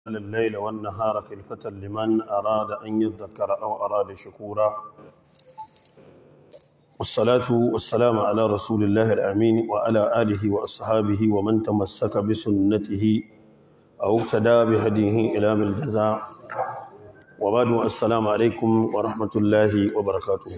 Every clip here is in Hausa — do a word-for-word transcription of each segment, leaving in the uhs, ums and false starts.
الليل والنهار خلفة لمن أراد أن يذكر أو أراد شكورا والصلاة والسلام على رسول الله الأمين وعلى آله وأصحابه ومن تمسك بسنته أو اقتدى بهديه إلى من الجزاء وبعد السلام عليكم ورحمة الله وبركاته.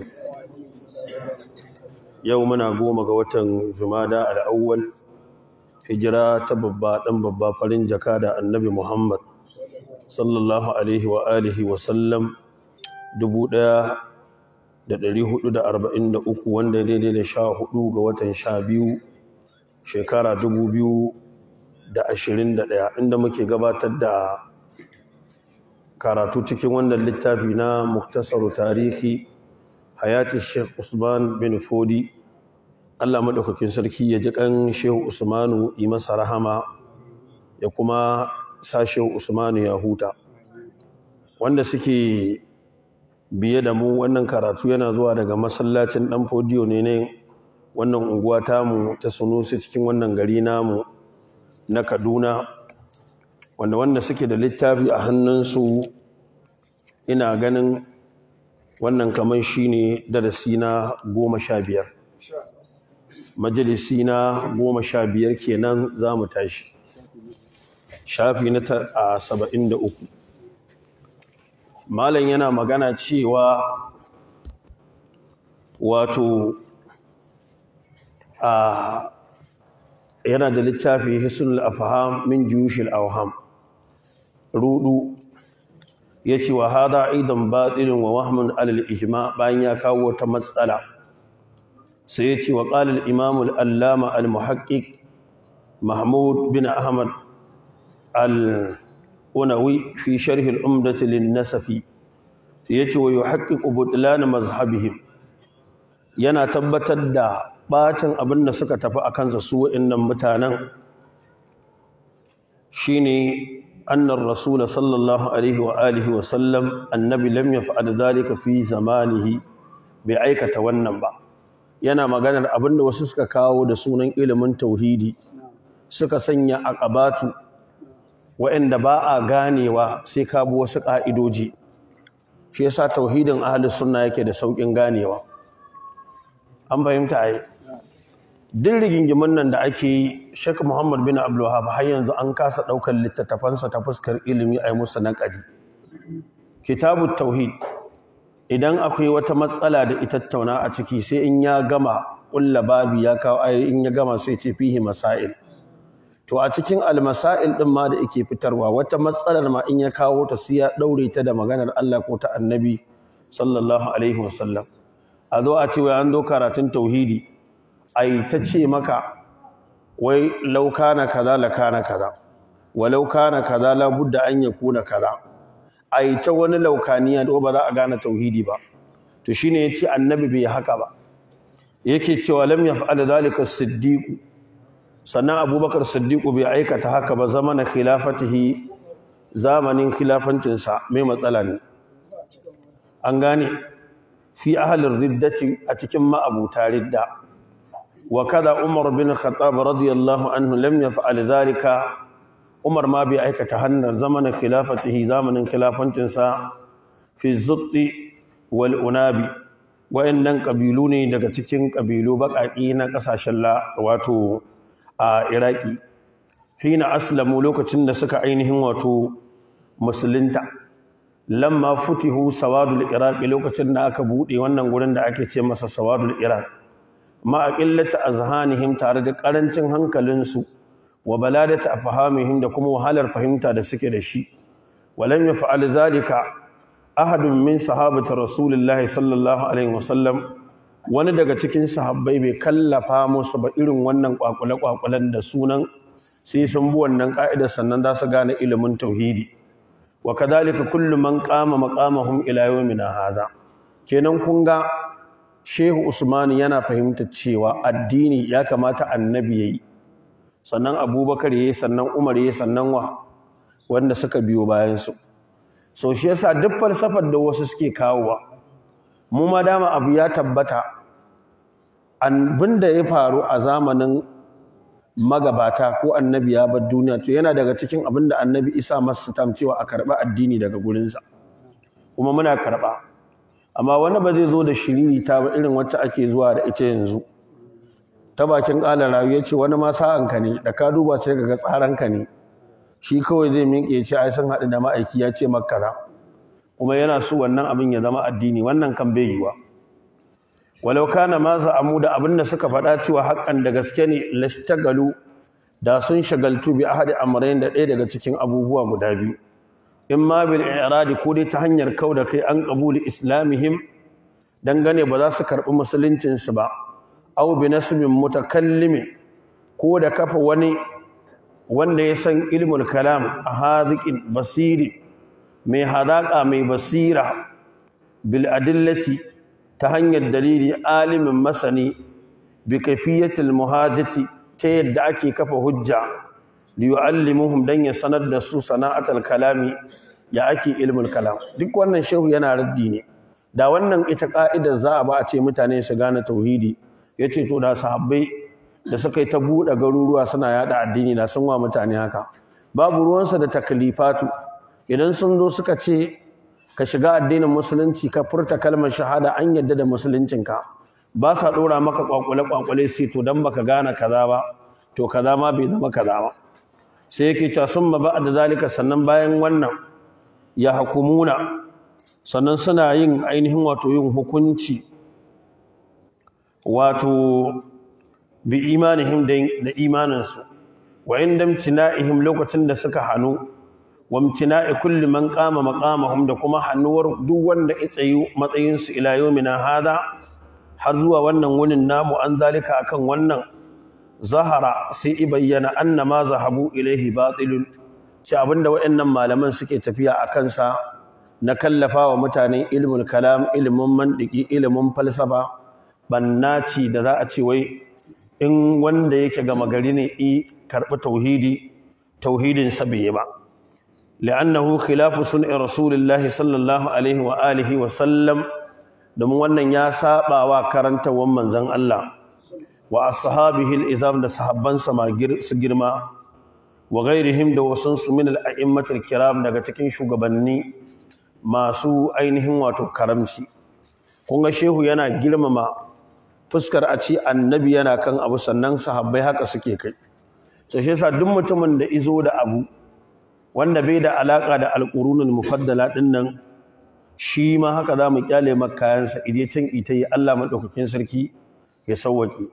يومنا قوم قوة جمادى الأول hijira ta babba dan babba farin jaka da annabi Muhammad sallallahu alaihi wa alihi wa sallam dubu ɗaya da ɗari hudu da arba'in da uku wanda daidai da sha hudu ga watan sha biyu shekara dubu biyu da ashirin da ɗaya inda muke gabatar da karatu cikin wannan littafi na muktasaru tarihi hayati Sheikh Usman bin Fodi. Allah maɗaukakin sarki ya ji ƙan Shehu Usmanu yi masa rahama ya kuma sa Shehu Usmanu ya huta. Wanda suke biye da mu wannan karatu yana zuwa daga masallacin ɗan fodiyo ne ne wannan unguwa tamu ta Sunusi cikin wannan gari namu na Kaduna. Wanda wanda suke da littafi a hannunsu ina ganin wannan kamar shi ne darasi na goma sha biyar. Majalisi na goma sha biyar kenan za mu tashi shafi na a saba'in da uku. Malam yana magana cewa wato a yana da littafi hisnul afham min juyushil awham rudu yace wa hada aidan batilun wa wahmun alal ijma bayan ya kawo ta matsala sai ya ce wa ƙalil imamul allama al-muhaƙiƙ mahmud bin ahmad al-unawi fi sharhil umdati lin-nasafi sai ya ce wa yuhaqqiqu butlan mazhabihim yana tabbatar da bacin abin da suka tafi akan sa su wa'annan mutanen shine annar rasul sallallahu alaihi wa alihi wa sallam annabi lam yaf'al dhalika fi zamanihi bai aikata wannan ba. Yana maganar abinda wasu suka kawo da sunan ilimin tauhidi suka sanya aqabatu waɗanda ba a ganewa sai ka bi wasu ƙa'idoji. Shi yasa tauhidin ahlus sunna yake da saukin ganewa. An fahimta ai din rigingimin nan da ake yi Sheikh Muhammad bin Abdul Wahhab har yanzu an kasa daukar littattafansa ta fuskar ilimi ai musu naqadi. Kitabut tauhid idan akwai wata matsala da ita tattauna a ciki sai in ya gama ƙulla babi ya kawo ayi in ya gama sai ce fihi masail. To a cikin almasail din ma da yake fitarwa wata matsalar ma in ya kawo ta sai ya daure ta da maganar Allah ko ta Annabi sallallahu alaihi wasallam. A zo a ce wai an zo karatun tauhidi ai ta ce maka wai law kana kaza la kana kaza walau kana kaza la budda an yakuna kaza ai ta wani laukaniya da ba za a gane tauhidi ba. To shine yace annabi bai haka ba yake cewa lam yaf'al zalika as-siddiq sannan abubakar siddiq bai aikata haka ba zamanin khilafatihi zamanin khilafancin sa mai matsala ne an gane fi ahlir riddati a cikin ma'abuta ridda wa kada umar bin khattab radiyallahu anhu lam yaf'al zalika Umar ma bai aikata hannun zamanin khilafatihi zamanin khilafancinsa fi zutti wal unabi wayannan kabilu ne daga cikin kabilu baƙaƙi na ƙasashen la wato a Iraki hina aslamu lokacin da suka ainihin wato musulunta lamma futihu sawadul iraq lokacin da aka bude wannan gurin da ake ce masa sawadul iraq ma aqillata azhanihim tare da karancin hankalinsu wa baladata afhamihim da kuma wahalar fahimta da suke da shi walam yaf'al zalika ahadun min sahabati rasulillahi sallallahu alaihi wasallam wani daga cikin sahabbai bai kallafa musu ba irin wannan kwakule kwakulan da sunan sai sun bi wannan ka'idar sannan za su gane ilimin tauhidi wa kadhalika kullu man qama maqamahum ila yawmina hadha kenan kun ga Shehu Usman yana fahimtar cewa addini ya kamata annabi yayi sannan abubakar yayi sannan umar yayi sannan wa wanda suka biyo bayansu. So shi yasa duk falsafar da wasu suke kawowa mu ma dama abu ya tabbata abinda ya faru a zamanin magabata ko annabi ya bar duniya to yana daga cikin abin da annabi isa masa tam cewa a karɓa addini daga gurinsa kuma muna karɓa amma wani ba zai zo da shiriri ta ba irin wacce ake zuwa da ita yanzu ta bakin ƙalar rayu ya ce wani ma sa'anka ne da ka duba sai ka ga tsaranka ne shi kawai zai miƙe ce ai sun haɗu da ma'aiki ya ce makkaza kuma yana so wannan abin ya zama addini wannan kan bai yiwa walau kana ma za'amu da abin da suka faɗa cewa haƙƙan da gaske ne lashtagalu da sun shagaltu bi ahadi amrayn da ɗaya daga cikin abubuwa guda biyu in ma bil i'radi ko dai ta hanyar kau da kai an qabuli islamihim dangane ba za su karɓi musuluncin su ba aw bi nasbin mutakallimin ko da kafa wani wanda ya san ilmul kalam a hadiqin basiri mai hadaka mai basira bil adillati ta hanyar dalili alimin masani bi kayfiyatil muhajati ta yadda ake kafa hujja li yu'allimuhum dan ya sanar da su sana'atul kalami ya ake ilmul kalam duk wannan shehu yana raddi ne da wannan ita ka'idar za a ba a ce mutane su gane tauhidi yace to da sahabbai da suka yi ta buɗe garuruwa suna yada addini da sun wa mutane haka babu ruwansa da taklifatu idan sun zo suka ce ka shiga addinin musulunci ka furta kalmar shahada an yadda da musuluncinka ba sa ɗora maka kwakwale-kwakwale sai to don baka gane kaza ba to kaza ma bai zama kaza ba sai yake cewa sun ma ba'da zalika sannan bayan wannan ya hukumuna sannan suna yin ainihin wato yin hukunci wato bi imanihim da imaninsu wa inda imtina'ihim lokacin da suka hanu wa imtina'i kulli man qama maqamahum da kuma hannuwar duk wanda ya tsayu matsayin su ila yawmina hada har zuwa wannan wunin namu an zalika akan wannan zahara sai ibayyana anna ma zahabu ilaihi batilun ci abinda waɗannan malaman suke tafiya akan sa na kallafa wa mutane ilmul kalam ilmin mantiki ilmin falsafa bannaci da za a ce wai in wanda yake gama gari ne i karɓi tauhidi tauhidin sa bai ba li'annahu khilafu sun'i rasulillahi sallallahu alaihi wa alihi wa sallam domin wannan ya saba wa karantawan manzon Allah wa ashabihi al-izam da sahabban sa su girma wa ghairihim da wasun su min al-a'immatil kiram daga cikin shugabanni masu ainihin wato karamci kun ga shehu yana girmama fuskar a ce annabi yana kan abu sannan sahabbai haka suke kai sai shi yasa duk mutumin da izo da abu wanda bai da alaka da alqurunul mufaddala din nan shi ma haka zamu kyale makayansa ide can ita yi Allah madaukakin sarki ya sauwake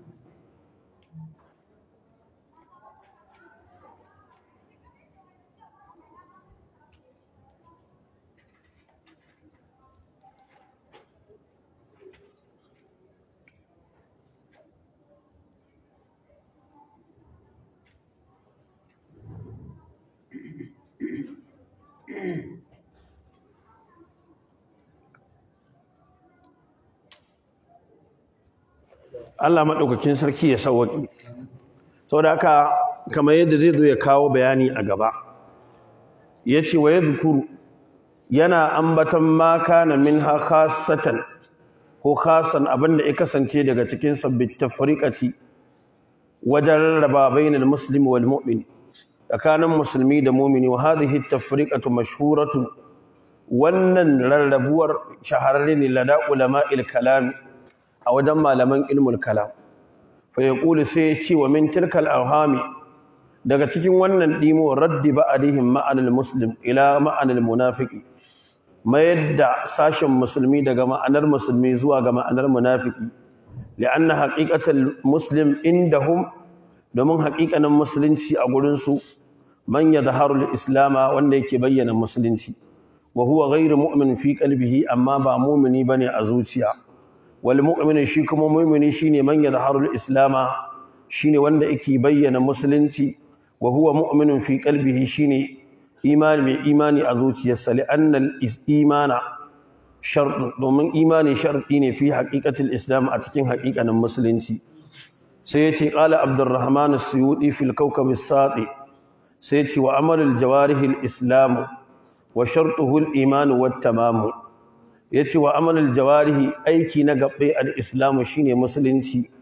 Allah maɗaukakin sarki ya sauwaƙi saboda haka kamar yadda zai zo ya kawo bayani a gaba ya ce wa yadhkuru yana ambatan ma kana minha khassatan ko khassan abinda ya kasance daga cikin sabbit tafriqati wajen rarraba bainal muslimi wal mu'min tsakanin musulmi da mu'mini wa hadhihi tafriqatu mashhuratu wannan rarrabuwar shahararre ne lada ulama'il kalam a wajen malaman ilmul kalam fa yaqulu sai ya ce wa min tilkal awhami daga cikin wannan dimo raddi ba'dihim ma'anal muslim ila ma'anal munafiqi mayar da sashen musulmi daga ma'anar musulmi zuwa ga ma'anar munafiki li'anna haqiqatul muslim indahum domin haƙiƙanin musulunci a gurin su man yadharu al-islama wanda yake bayyana musulunci wa huwa ghayru mu'min fi qalbihi amma ba mu'mini bane a zuciya wal mu'min shi kuma mu'mini shine man yadharu al-islama shine wanda yake bayyana musulunci wa huwa mu'minun fi qalbihi shine imani mai imani a zuciyarsa li'anna al-imana shart domin imani sharti ne fi haqiqatil islam a cikin haƙiƙanin musulunci sai yace qala abdurrahman as-suyuti fil kawkab as-sati sai yace wa amalul jawarihil islam wa shartuhu al-iman wat tamam yace wa amalul jawarihi aiki na gabbai al-islam shine musulunci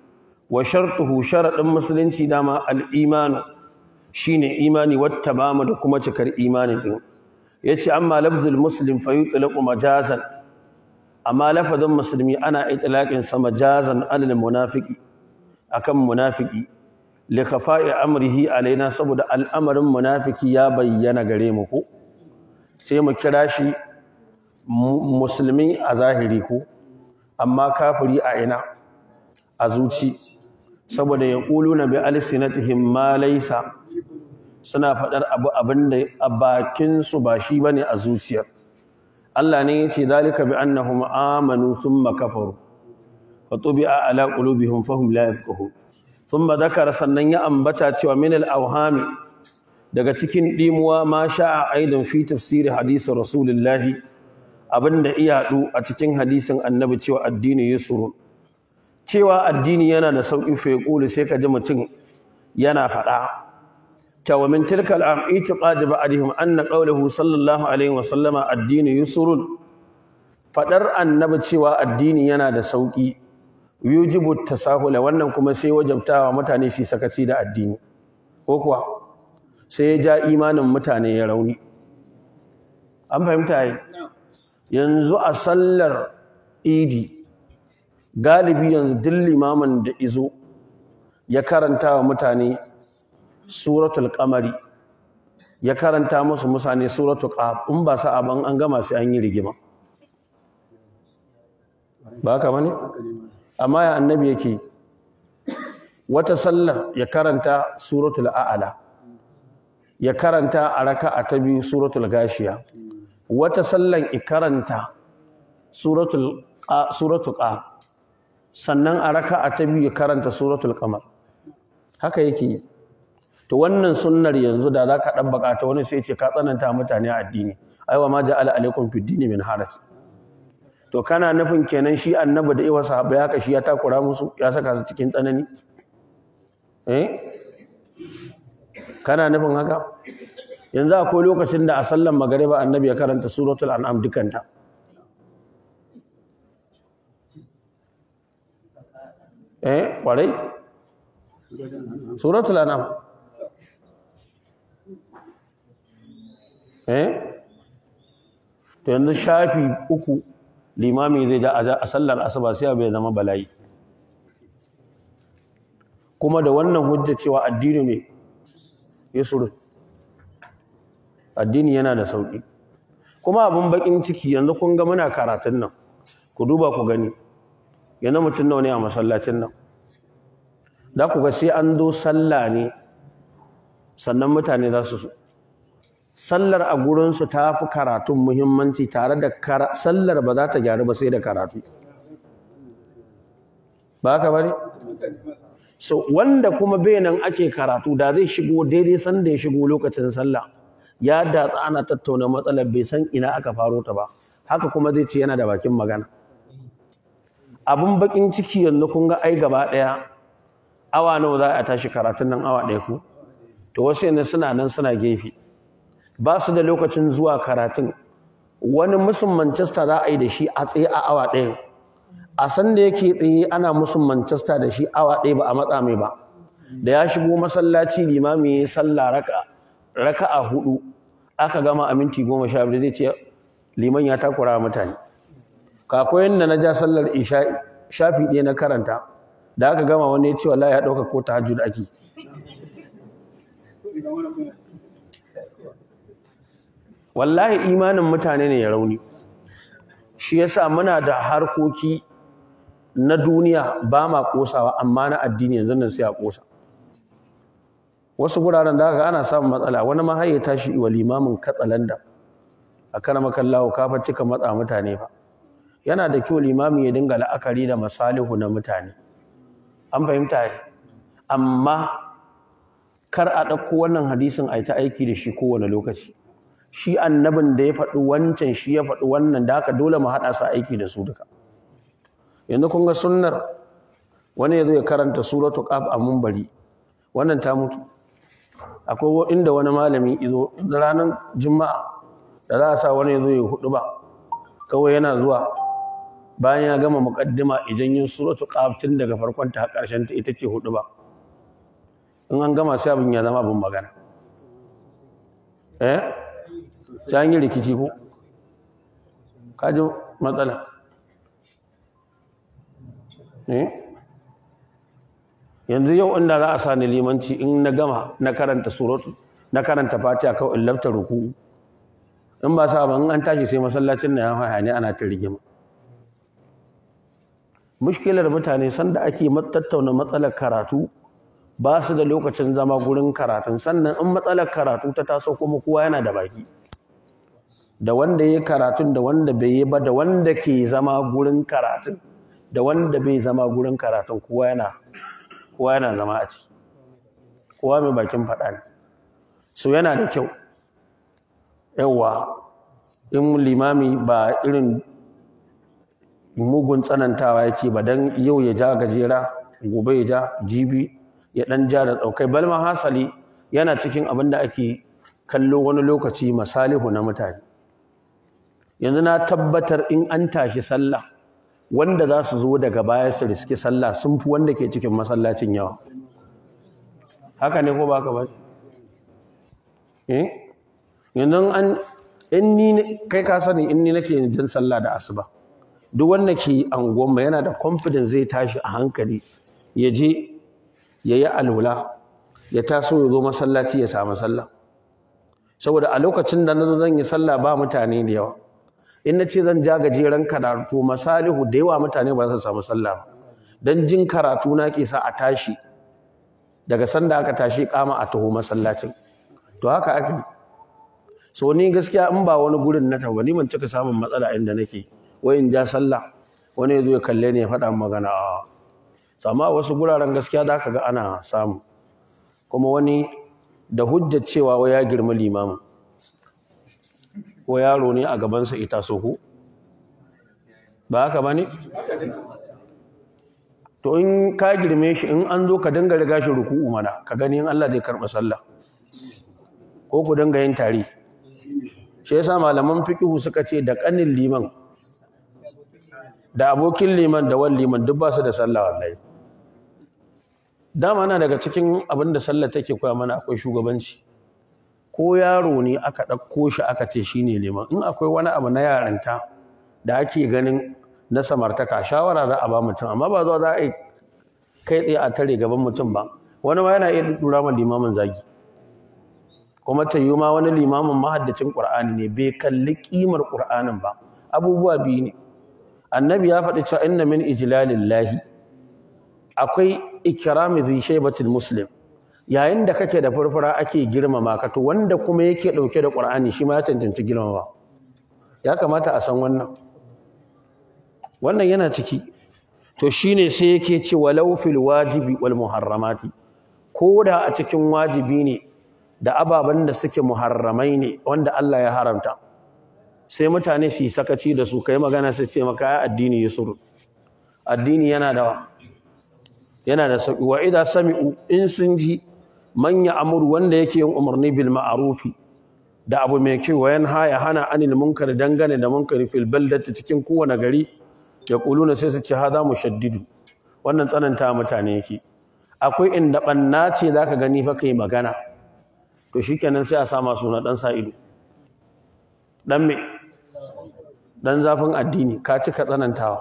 wa shartuhu sharadin musulunci dama al-imanu shine imani wattamamu da kuma cikar imanin din yace amma lafzul muslim fa yutlaqu majazan amma lafazin musulmi ana itlaqin sa majazan alal munafiqi akan munafiki li khafa'i amrihi alaina saboda al'amarin munafiki ya bayyana gare mu ko sai mu kira shi musulmi a zahiri ko amma kafiri a ina a zuci saboda yaquluna bi alsinatihim ma laysa suna fadar abu abinda a bakin su ba shi bane a zuciyar Allah ne yace zalika bi annahum amanu thumma kafaru fa tubi'a ala qulubihim fahum la yafqahun thumma dhakara sannan ya ambata cewa min al-awhami daga cikin dimuwa ma sha'a aidan fi tafsiri hadisi rasulullahi abinda iya hadu a cikin hadisin annabi cewa addini yusrun cewa addini yana da sauki fa yaqulu sai ka ji mutum yana fada cewa min tilka al-am itiqad ba'dihim anna qawluhu sallallahu alaihi wa sallama addini yusrun fadar annabi cewa addini yana da sauki yujibu tasahula wannan kuma sai wajabtawa mutane shi sakaci da addini ko kuwa sai ya ja imanin mutane ya rauni an fahimta yi yanzu a sallar idi galibi yanzu duk limamin da izo ya karanta wa mutane suratul qamari ya karanta musu mutane suratul qaf in ba sa aban an gama sai an yi rigima ba haka bane amma ya annabi yake wata sallar ya karanta suratul a'la ya karanta a raka'a ta biyu suratul gashiya wata sallan ya karanta suratul suratul qaf sannan a raka'a ta biyu ya karanta suratul qamar haka yake to wannan sunnar yanzu da zaka dabbaka ta wani sai ya ce ka tsananta mutane a addini aiwa ma ja'ala alaikum fid dini min haraj to kana nufin kenan shi annabi da iwa sahaba ya kashi ya takura musu ya saka su cikin tsanani eh kana nufin haka yanzu akwai lokacin da a sallan magariba annabi ya karanta suratul an'am dukanta eh kwarai suratul an'am eh to yanzu shafi uku limami zai ja a sallar asuba sai bai zama bala'i kuma da wannan hujja cewa addini ne yusur addini yana da sauki kuma abun bakin ciki yanzu kun ga muna karatun nan ku duba ku gani yanzu mutum nawa ne a masallacin nan da ku ga sai an zo sallah ne sannan mutane za su sallar a gurinsu ta fi karatun muhimmanci tare da sallar ba za ta gyaru ba sai da karatu ba haka bane so wanda kuma benan ake karatu da zai shigo daidai sanda ya shigo lokacin sallah ya datsa ana tattauna matsalar bai san ina aka faro ta ba haka kuma zai ce yana da bakin magana abun bakin ciki yanzu kun ga ai gaba daya awa nawa za a tashi karatun nan awa daya ku to wasu yanzu suna nan suna gefe ba su da lokacin zuwa karatun wani musun Manchester za a yi da shi a tsaye a awa ɗaya a san da yake tsaye ana musun Manchester da shi awa ɗaya ba a matsa mai ba da ya shigo masallaci limami ya sallah raka raka'a hudu aka gama a minti goma sha biyu zai ce liman ya takura mutane kakoyin da na ja sallar isha shafi ɗaya na karanta da aka gama wani ya ce wallahi ya ɗauka ko tahajjud ake wallahi imanin mutane ne ya rauni shi yasa muna da harkoki na duniya ba ma kosawa amma na addini yanzu nan sai a kosa wasu guraren da haka ana samun matsala wani ma haye tashi wa limamin katsalanda a kana makallahu ka fa cika matsa mutane ba yana da kyau limami ya dinga la'akari da masalihu na mutane an fahimta amma kar a ɗauko wannan hadisin a yi ta aiki da shi kowane lokaci shi annabin da ya faɗi wancan shi ya faɗi wannan da haka dole mu haɗa su aiki da su duka yanzu kun ga sunnar wani ya zo ya karanta suratu qaf a munbari wannan ta mutu akwai inda wani malami izo ranar juma'a da za a sa wani ya zo ya hudu ba kawai yana zuwa bayan ya gama muqaddima idan yin suratul qaf tun daga farkon ta har ƙarshen ta ita ce hudu ba in an gama sai abin ya zama abin magana eh sai an yi rikici ko kaji matsala eh yanzu yau inda za a sa ni limanci in na gama na karanta suratu na karanta fatiha kawai in lafta ruku in ba sa ba in an tashi sai masallacin na ya haya ne ana ta rigima mushkilar mutane sanda ake tattauna matsalar karatu ba su da lokacin zama gurin karatun sannan in matsalar karatu ta taso kuma kowa yana da baki da wanda ya karatun da wanda bai yi ba da wanda ke zama gurin karatun da wanda bai zama gurin karatun kowa yana kowa yana zama a ci kowa mai bakin faɗa ne so yana da kyau yawa in limami ba irin mugun tsanantawa yake ba dan yau ya ja gajera gobe ya ja jibi ya dan ja da daukai balma hasali yana cikin abin da ake kallo wani lokaci masalihu na mutane yanzu na tabbatar in an tashi sallah wanda za su zo daga baya su riski sallah sun fi wanda ke cikin masallacin yawa haka ne ko ba ka ba eh yanzu an in ni kai ka sani in ni nake jin sallah da asuba duk wanda ke anguwan yana da confidence zai tashi a hankali ya je yayi alwala ya taso ya zo masallaci ya samu sallah saboda a lokacin da nazo zan yi sallah ba mutane da yawa in nace zan ja gajeren karatu masalihu da yawa mutane ba za su samu sallah ba dan jin karatu na ke sa a tashi daga sanda aka tashi kama a taho masallacin to haka ake so ni gaskiya in ba wani gurin na tawo ni ban cika samun matsala inda nake wai in ja sallah wani yazo ya kalle ni ya faɗa magana a amma wasu guraren gaskiya zaka ga ana samu kuma wani da hujjar cewa wai ya girma limamin ko yaro ne a gaban sa ita so ko ba haka bane to in ka girme shi in an zo ka dinga riga shi ruku'u mana ka gani in Allah zai karba sallah ko ku dinga yin tari shi yasa malaman fiqhu suka ce da kanin liman da abokin liman da wal liman duk ba su da sallah wallahi dama na daga cikin abin da sallah take koya mana akwai shugabanci ko yaro ne aka dauko shi aka ce shine liman in akwai wani abu na yaranta da ake ganin na samartaka shawara za a ba mutum amma ba zuwa za a yi kai tsaye a tare gaban mutum ba wani ma yana iya dura ma limamin zagi kuma ta yi ma wani limamin mahaddacin Qur'ani ne bai kalli kimar Qur'anin ba abubuwa biyu ne annabi ya faɗi cewa inna min ijlalillahi akwai ikrami zai shaybatul muslim yayin da kake da furfura ake girmama ka to wanda kuma yake dauke da Qur'ani shi ma ya cancanci girmama ya kamata a san wannan wannan yana ciki to shine sai yake ce walau fil wajibi wal muharramati koda a cikin wajibi ne da ababen da suke muharramai ne wanda Allah ya haramta sai mutane su yi sakaci da su kai magana su ce maka ai addini yusur addini yana da yana da sauki wa idza sami'u in sun ji man ya'muru wanda yake yin umarni bil ma'rufi da abu mai kyau wayan haya hana anil munkar dangane da munkari fil baldati cikin kowane gari yaquluna sai su ce hada mushaddidu wannan tsananta mutane yake akwai inda banna ce zaka gani fa kai magana to shikenan sai a sama suna dan sa ido dan me dan zafin addini ka cika tsanantawa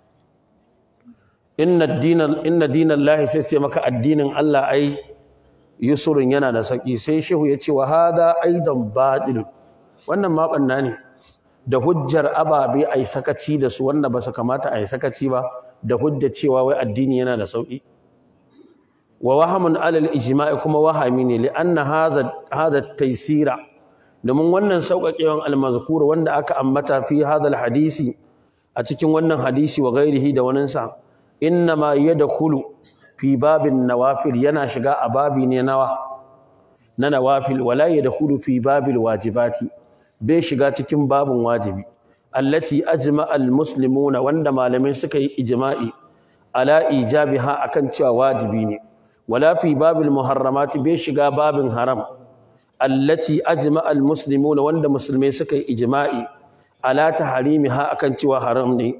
inna ad-dina inna dinallahi sai sai maka addinin Allah ai yusurun yana da saki sai shehu ya ce wa hada aidan batil wannan ma banna ne da hujjar ababe ai sakaci da su wanda ba su kamata ai sakaci ba da hujjar cewa wai addini yana da sauki wa wahamun alal ijma'i kuma wahami ne li'anna hadha hadha at-taysira domin wannan sauƙaƙewan al-mazkur wanda aka ambata fi hadha al-hadisi a cikin wannan hadisi wa ghairihi da wannan sa inna ma yadkhulu fi babin nawafil yana shiga a babi ne nawa na nawafil wala yadkhulu fi babil wajibati bai shiga cikin babin wajibi allati ajma al-muslimuna wanda malamai suka yi ijma'i ala ijabiha akan cewa wajibi ne wala fi babil muharramati bai shiga babin haram allati ajma al muslimuna wanda musulmai suka yi ijma'i ala taharimiha akan cewa haram ne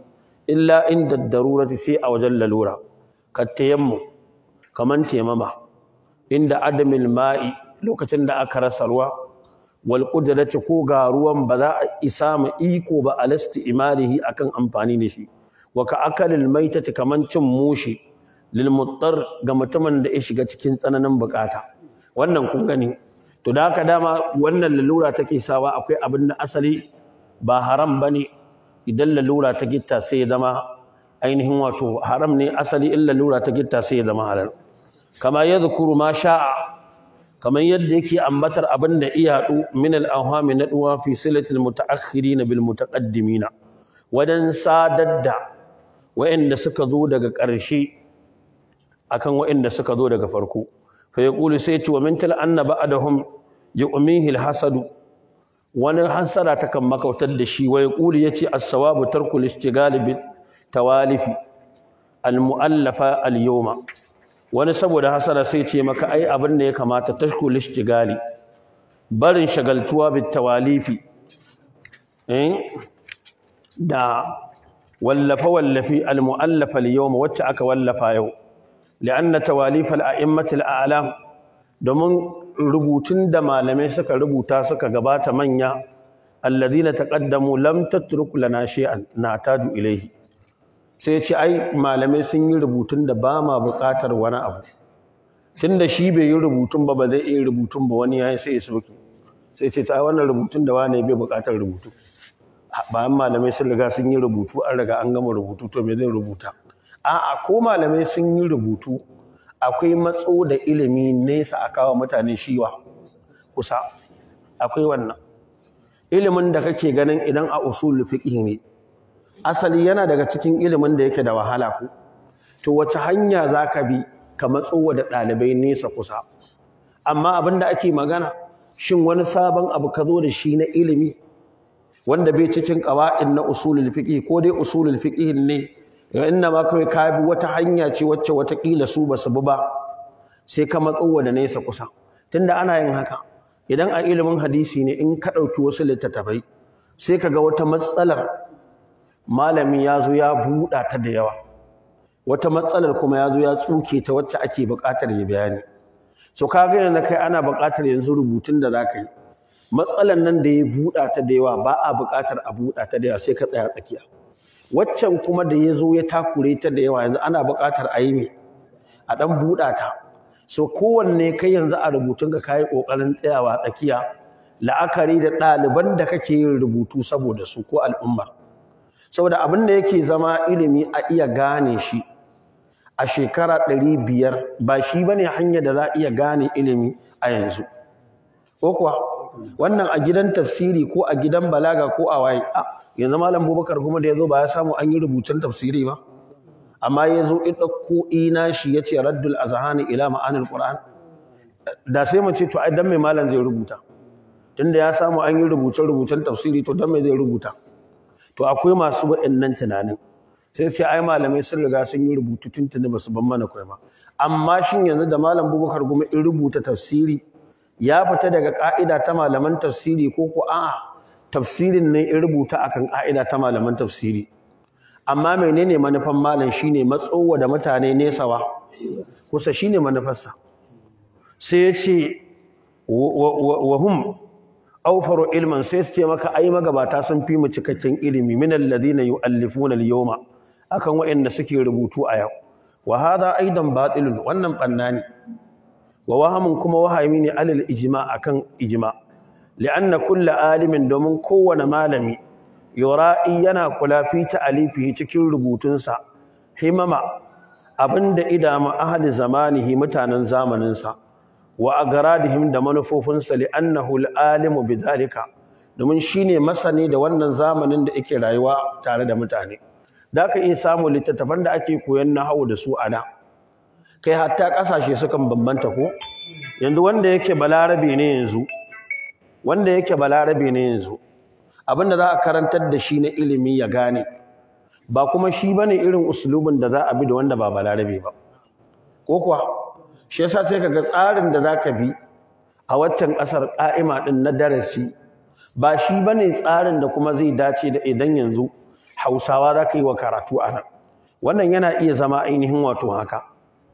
illa inda darurati sai a wajen lalura ka tayammu kaman taimama inda adamil ma'i lokacin da aka rasa ruwa wal qudrati ko ga ruwan ba za a isa mu iko ba alasti imalihi akan amfani da shi wa ka akalil maitati kaman cin mushi lil muttar ga mutumin da ya shiga cikin tsananin bukata wannan kun gani to da haka dama wannan lalura take sawa akwai abin da asali ba haram bane idan lalura ta gitta sai ya zama ainihin wato haram ne asali in lalura ta gitta sai ya zama halal kama yadhkuru ma sha'a kamar yadda yake ambatar abin da iyadu min al-awhami nadwa fi silatil mutaakhirin bil mutaqaddimin wadan sadar da wa'anda suka zo daga ƙarshe akan wa'anda suka zo daga farko fa yaqulu sai ce wa min tal anna ba'dahum yu'mihi al-hasadu wani hasara ta kan makautar da shi wa yaqulu yace as-sawabu tarku al-istighal bit tawalifi al-mu'allafa al-yawma wani saboda hasara sai ce maka ai abin da ya kamata tashku al-istighali barin shagaltuwa bit tawalifi eh da wallafa wallafi al-mu'allafa al-yawma wacce aka wallafa yau li'anna tawalif al-a'immat al-a'lam domin rubutun da malamai suka rubuta suka gabata manya alladhina taqaddamu lam tatruk lana shay'an nataju ilayhi sai ce ai malamai sun yi rubutun da ba ma buƙatar wani abu tunda shi bai yi rubutun ba ba zai iya rubutun ba wani yayi sai ya soke sai ce ta wannan rubutun da wani bai buƙatar rubutu bayan malamai sun riga sun yi rubutu an riga an gama rubutu to me zai rubuta a'a ko malamai sun yi rubutu akwai matso da ilimi nesa a kawo mutane shiwa kusa akwai wannan ilimin da kake ganin idan a usul fiqh ne asali yana daga cikin ilimin da yake da wahala ku to wace hanya zaka bi ka matso da dalibai nesa kusa amma abinda ake magana shin wani sabon abu ka zo da shi na ilimi wanda bai cikin qawaid na usulul fiqh ko dai usulul fiqh ne inna ma kai ka bi wata hanya ce wacce watakila su basu bi ba sai ka matso da nesa kusa tunda ana yin haka idan a ilimin hadisi ne in ka dauki wasu littattafai sai kaga wata matsalar malami ya zo ya buɗa ta da yawa wata matsalar kuma ya zo ya tsuke ta wacce ake buƙatar ya bayani so kaga yanzu kai ana buƙatar yanzu rubutun da zaka yi matsalar nan da ya buɗa ta da yawa ba a buƙatar a buɗa ta da yawa sai ka tsaya tsakiya waccan kuma da ya zo ya takure ta da yawa yanzu ana buƙatar a yi me a ɗan buɗa ta so kowanne kai yanzu a rubutun ka kayi ƙoƙarin tsayawa tsakiya la'akari da ɗaliban da kake yin rubutu saboda su ko al'ummar saboda abin da yake zama ilimi a iya gane shi a shekara ɗari biyar ba shi bane hanya da za a iya gane ilimi a yanzu ko kuwa wannan a gidan tafsiri ko a gidan balaga ko a waye yanzu malam Bubakar kuma da yazo ba ya samu an yi rubutun tafsiri ba amma yazo ya dauko ina shi yace raddul azhani ila ma'anil qur'an da sai mu ce to ai dan mai malam zai rubuta tunda ya samu an yi rubutun rubutun tafsiri to dan mai zai rubuta to akwai masu waɗannan tunanin sai sai ai malamai sun riga sun yi rubutu tuntuni basu ban mana kai ba amma shin yanzu da malam Bubakar kuma in rubuta tafsiri ya fita daga ka'ida ta malaman tafsiri ko ko a'a tafsirin ne in rubuta akan ka'ida ta malaman tafsiri amma menene manufan malam shine matsowa da mutane nesawa kusa shine manufarsa sai ya ce wa hum awfaru ilman sai su ce maka ai magabata sun fi mu cikakken ilimi min alladhina yu'allifuna al-yawma akan wa'anda suke rubutu a yau wa hada aidan batilun wannan bannani wa wahamun kuma wahami ne alal ijma akan ijma li'anna kullu alimin domin kowane malami yura'i yana kula fi ta'alifihi cikin rubutunsa himama abinda idama ahli zamanihi mutanen zamaninsa wa agradihim da manufofinsa li'annahu al-alimu bidhalika domin shine masani da wannan zamanin da yake rayuwa tare da mutane da ka iya samu littattafan da ake koyon nahwu da su a da kai hatta kasashe sukan bambanta ko yanzu wanda yake balarabe ne yanzu wanda yake balarabe ne yanzu abinda za a karantar da shi na ilimi ya gane ba kuma shi bane irin uslubin da za a bi da wanda ba balarabe ba ko kuwa shi yasa sai kaga tsarin da zaka bi a waccan kasar ƙa'ima din na darasi ba shi bane tsarin da kuma zai dace da idan yanzu Hausawa za ka yi wa karatu a nan wannan yana iya zama ainihin wato haka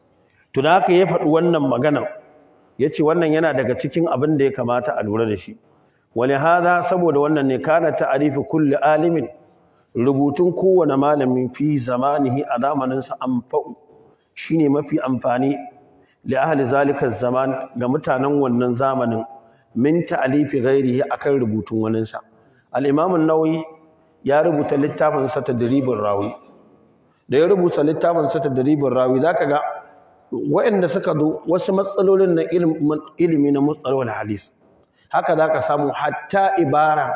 to da haka ya faɗi wannan maganar ya ce wannan yana daga cikin abin da ya kamata a lura da shi wani hada saboda wannan ne kana ta'arifi kulli alimin rubutun kowane malamin fi zamanihi a zamaninsa amfa'u shine mafi amfani li ahli zalika zaman ga mutanen wannan zamanin min ta'alifi ghairihi akan rubutun waninsa al-imam an-nawawi ya rubuta littafin sa tadribur rawi da ya rubuta littafin sa tadribur rawi zaka ga waɗanda suka zo wasu matsalolin na ilimi na matsalolin hadis haka zaka samu hatta ibara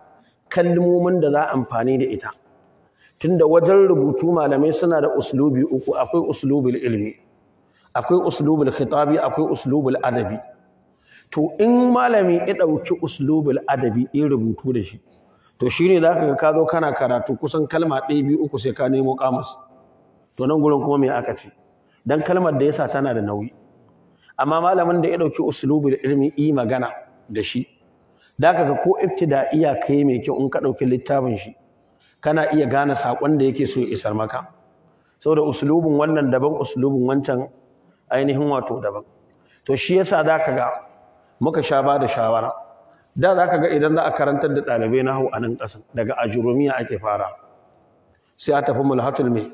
kalmomin da za amfani da ita tunda wajen rubutu malamai suna da uslubi uku akwai uslubul ilmi akwai uslubul khitabi akwai uslubul adabi to in malami ya dauki uslubul adabi in rubutu da shi to shine zaka ga ka zo kana karatu kusan kalma ɗaya biyu uku sai ka nemo kamus to nan gurin kuma me aka ce dan kalmar da yasa tana da nauyi amma malamin da ya dauki uslubul ilmi yi magana da shi zaka ga ko ibtidaiya kai mai kyau in ka dauki littafin shi kana iya gane sakon da yake so ya isar maka saboda uslubin wannan daban uslubin wancan ainihin wato daban to shi yasa zaka ga muka sha ba da shawara da zaka ga idan za a karantar da dalibai nahwu a nan kasan daga ajrumiya ake fara sai a tafi mulhatul mai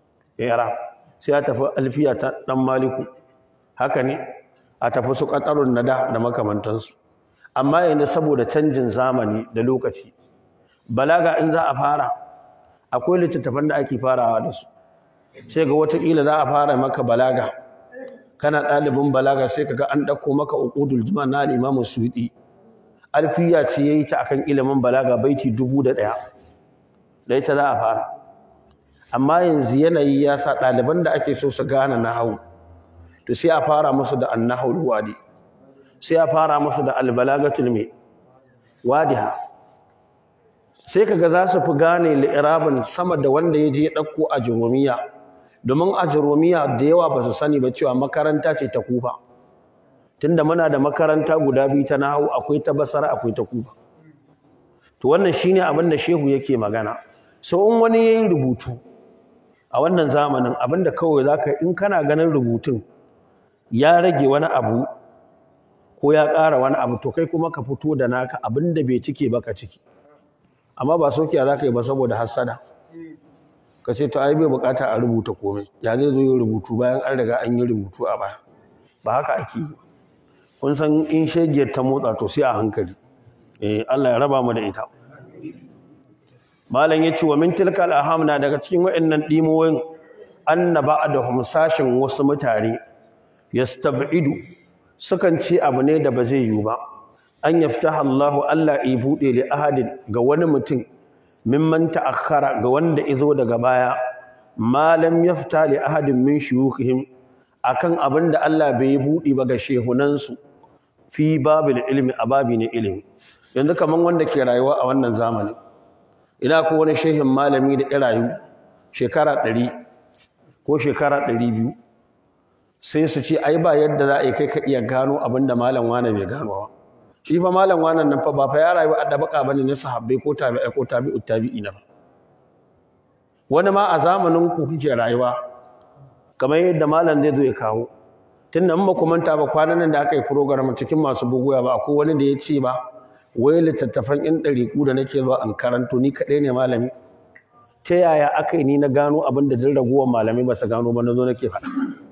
yara sai a tafi alfiya ta dan maliku haka ne a tafi su qatarun nada da makamantansu amma yanzu saboda canjin zamani da lokaci balaga in za a fara akwai littattafan da ake farawa da su sai ga watakila za a fara maka balaga kana ɗalibin balaga sai kaga an ɗauko maka uqudul juma na al-Imam Suyuti alfiya ce yayi ta akan ilimin balaga baiti dubu da ɗaya da ita za a fara amma yanzu yanayi ya sa ɗaliban da ake so su gane nahwu to sai a fara musu da an-nahwul wadi sai a fara musu da al-balagatul mai wadiha sai kaga za su fi gane li'irabin sama da wanda ya je ya ɗauko a jurumiya domin a jurumiya da yawa ba su sani ba cewa makaranta ce ta kufa tunda muna da makaranta guda biyu ta nahawu akwai ta basara akwai ta kufa to wannan shine abin da shehu yake magana so in wani yayin rubutu a wannan zamanin abin da kawai zaka in kana ganin rubutun ya rage wani abu ko ya ƙara wani abu to kai kuma ka fito da naka abin da bai cike ba ka ciki amma ba sokiya za ka yi ba saboda hassada ka ce to ai bai bukata a rubuta komai ya zai zo yin rubutu bayan an riga an yi rubutu a baya ba haka ake yi kun san in shegiyar ta motsa to sai a hankali eh Allah ya raba mu da ita malam yace wa min tilkal aham na daga cikin wayannan dimoyin annaba da humsashin wasu mutane yastab'idu sukan ce abu ne da ba zai yi ba an yaftaha Allahu Allah ya bude li ahadin ga wani mutum mimman ta'akhkhara ga wanda izo daga baya malam yafta li ahadin min shuyukhihim akan abinda Allah bai bude ba ga shehunansu fi babil ilmi ababi ne ilimi yanzu kaman wanda ke rayuwa a wannan zamanin ina ko wani shehin malami da ya rayu shekara ɗari ko shekara ɗari biyu sai su ce ai ba yadda za a yi kai ka iya gano abinda malam wane bai gano ba shi fa malam wannan nan fa ba fa ya rayu a dabaka bane ne sahabbai ko tabi'ai ko tabi'ut tabi'ina ba wani ma a zamanin ku kike rayuwa kamar yadda malam zai zo ya kawo tunda in ba ku manta ba kwanan nan da aka yi program cikin masu buguya ba akwai wani da ya ce ba wai littattafan in ɗariƙu da nake zuwa an karanto ni kaɗai ne malami ta yaya aka yi ni na gano abin da din raguwar malami ba su gano ba na zo nake faɗa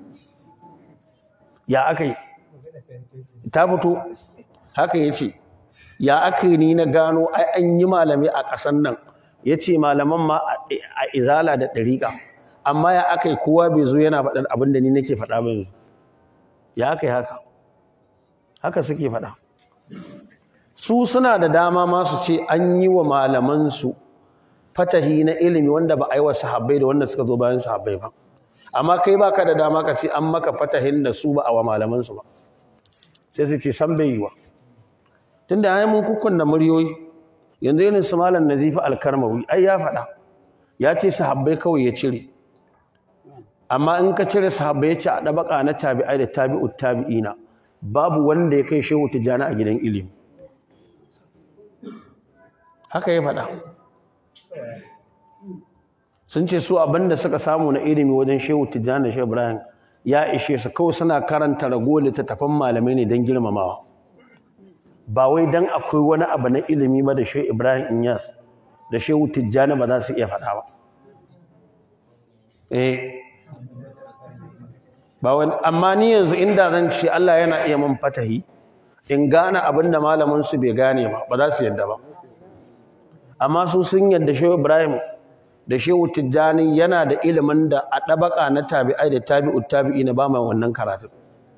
ya aka yi ta fito haka ya ce ya aka yi ni na gano ai an yi malami a ƙasan nan ya ce malaman ma a izala da ɗariƙa amma ya aka yi kowa bai zo yana faɗin abin da ni nake faɗa ba yanzu ya aka yi haka haka suke faɗa su suna da dama ma su ce an yi wa malamansu fatahi na ilimi wanda ba a yi wa sahabbai da wanda suka zo bayan sahabbai ba amma kai baka da dama ka ce an maka fatahin da su ba a wa malamansu ba sai su ce san bai yi wa tunda ai mun kukkunna muryoyi yanzu irin su malam Nazifi Al-Karmawi ai ya faɗa ya ce sahabbai kawai ya cire amma in ka cire sahabbai ya ce a dabaka na tabi'ai da tabi'ut tabi'ina babu wanda ya kai Shehu Tijjani a gidan ilimi haka ya faɗa sun ce su abinda suka samu na ilimi wajen Shehu Tijjani da Shehu Ibrahim ya ishe su kawai suna karanta rago littattafan malamai ne don girmamawa ba wai don akwai wani abu na ilimi ba da Shehu Ibrahim Inyas da Shehu Tijjani ba za su iya faɗa ba eh ba wani amma ni yanzu inda zan ce Allah yana iya mun fatahi in gane abin da malamin su bai gane ba ba za su yadda ba amma su sun yadda Shehu Ibrahim da Shehu Tijjani yana da ilimin da a ɗabaka na tabi'ai da tabi'ut tabi'ina ba mai wannan karatu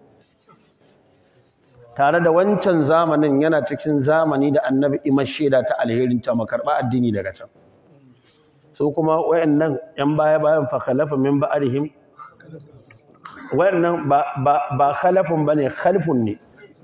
tare da wancan zamanin yana cikin zamani da annabi imar shaida ta alherin ta makarba addini daga can so kuma wayannan yan baya bayan fa khalafa min ba'dihim wayannan ba ba ba khalafun bane khalfun ne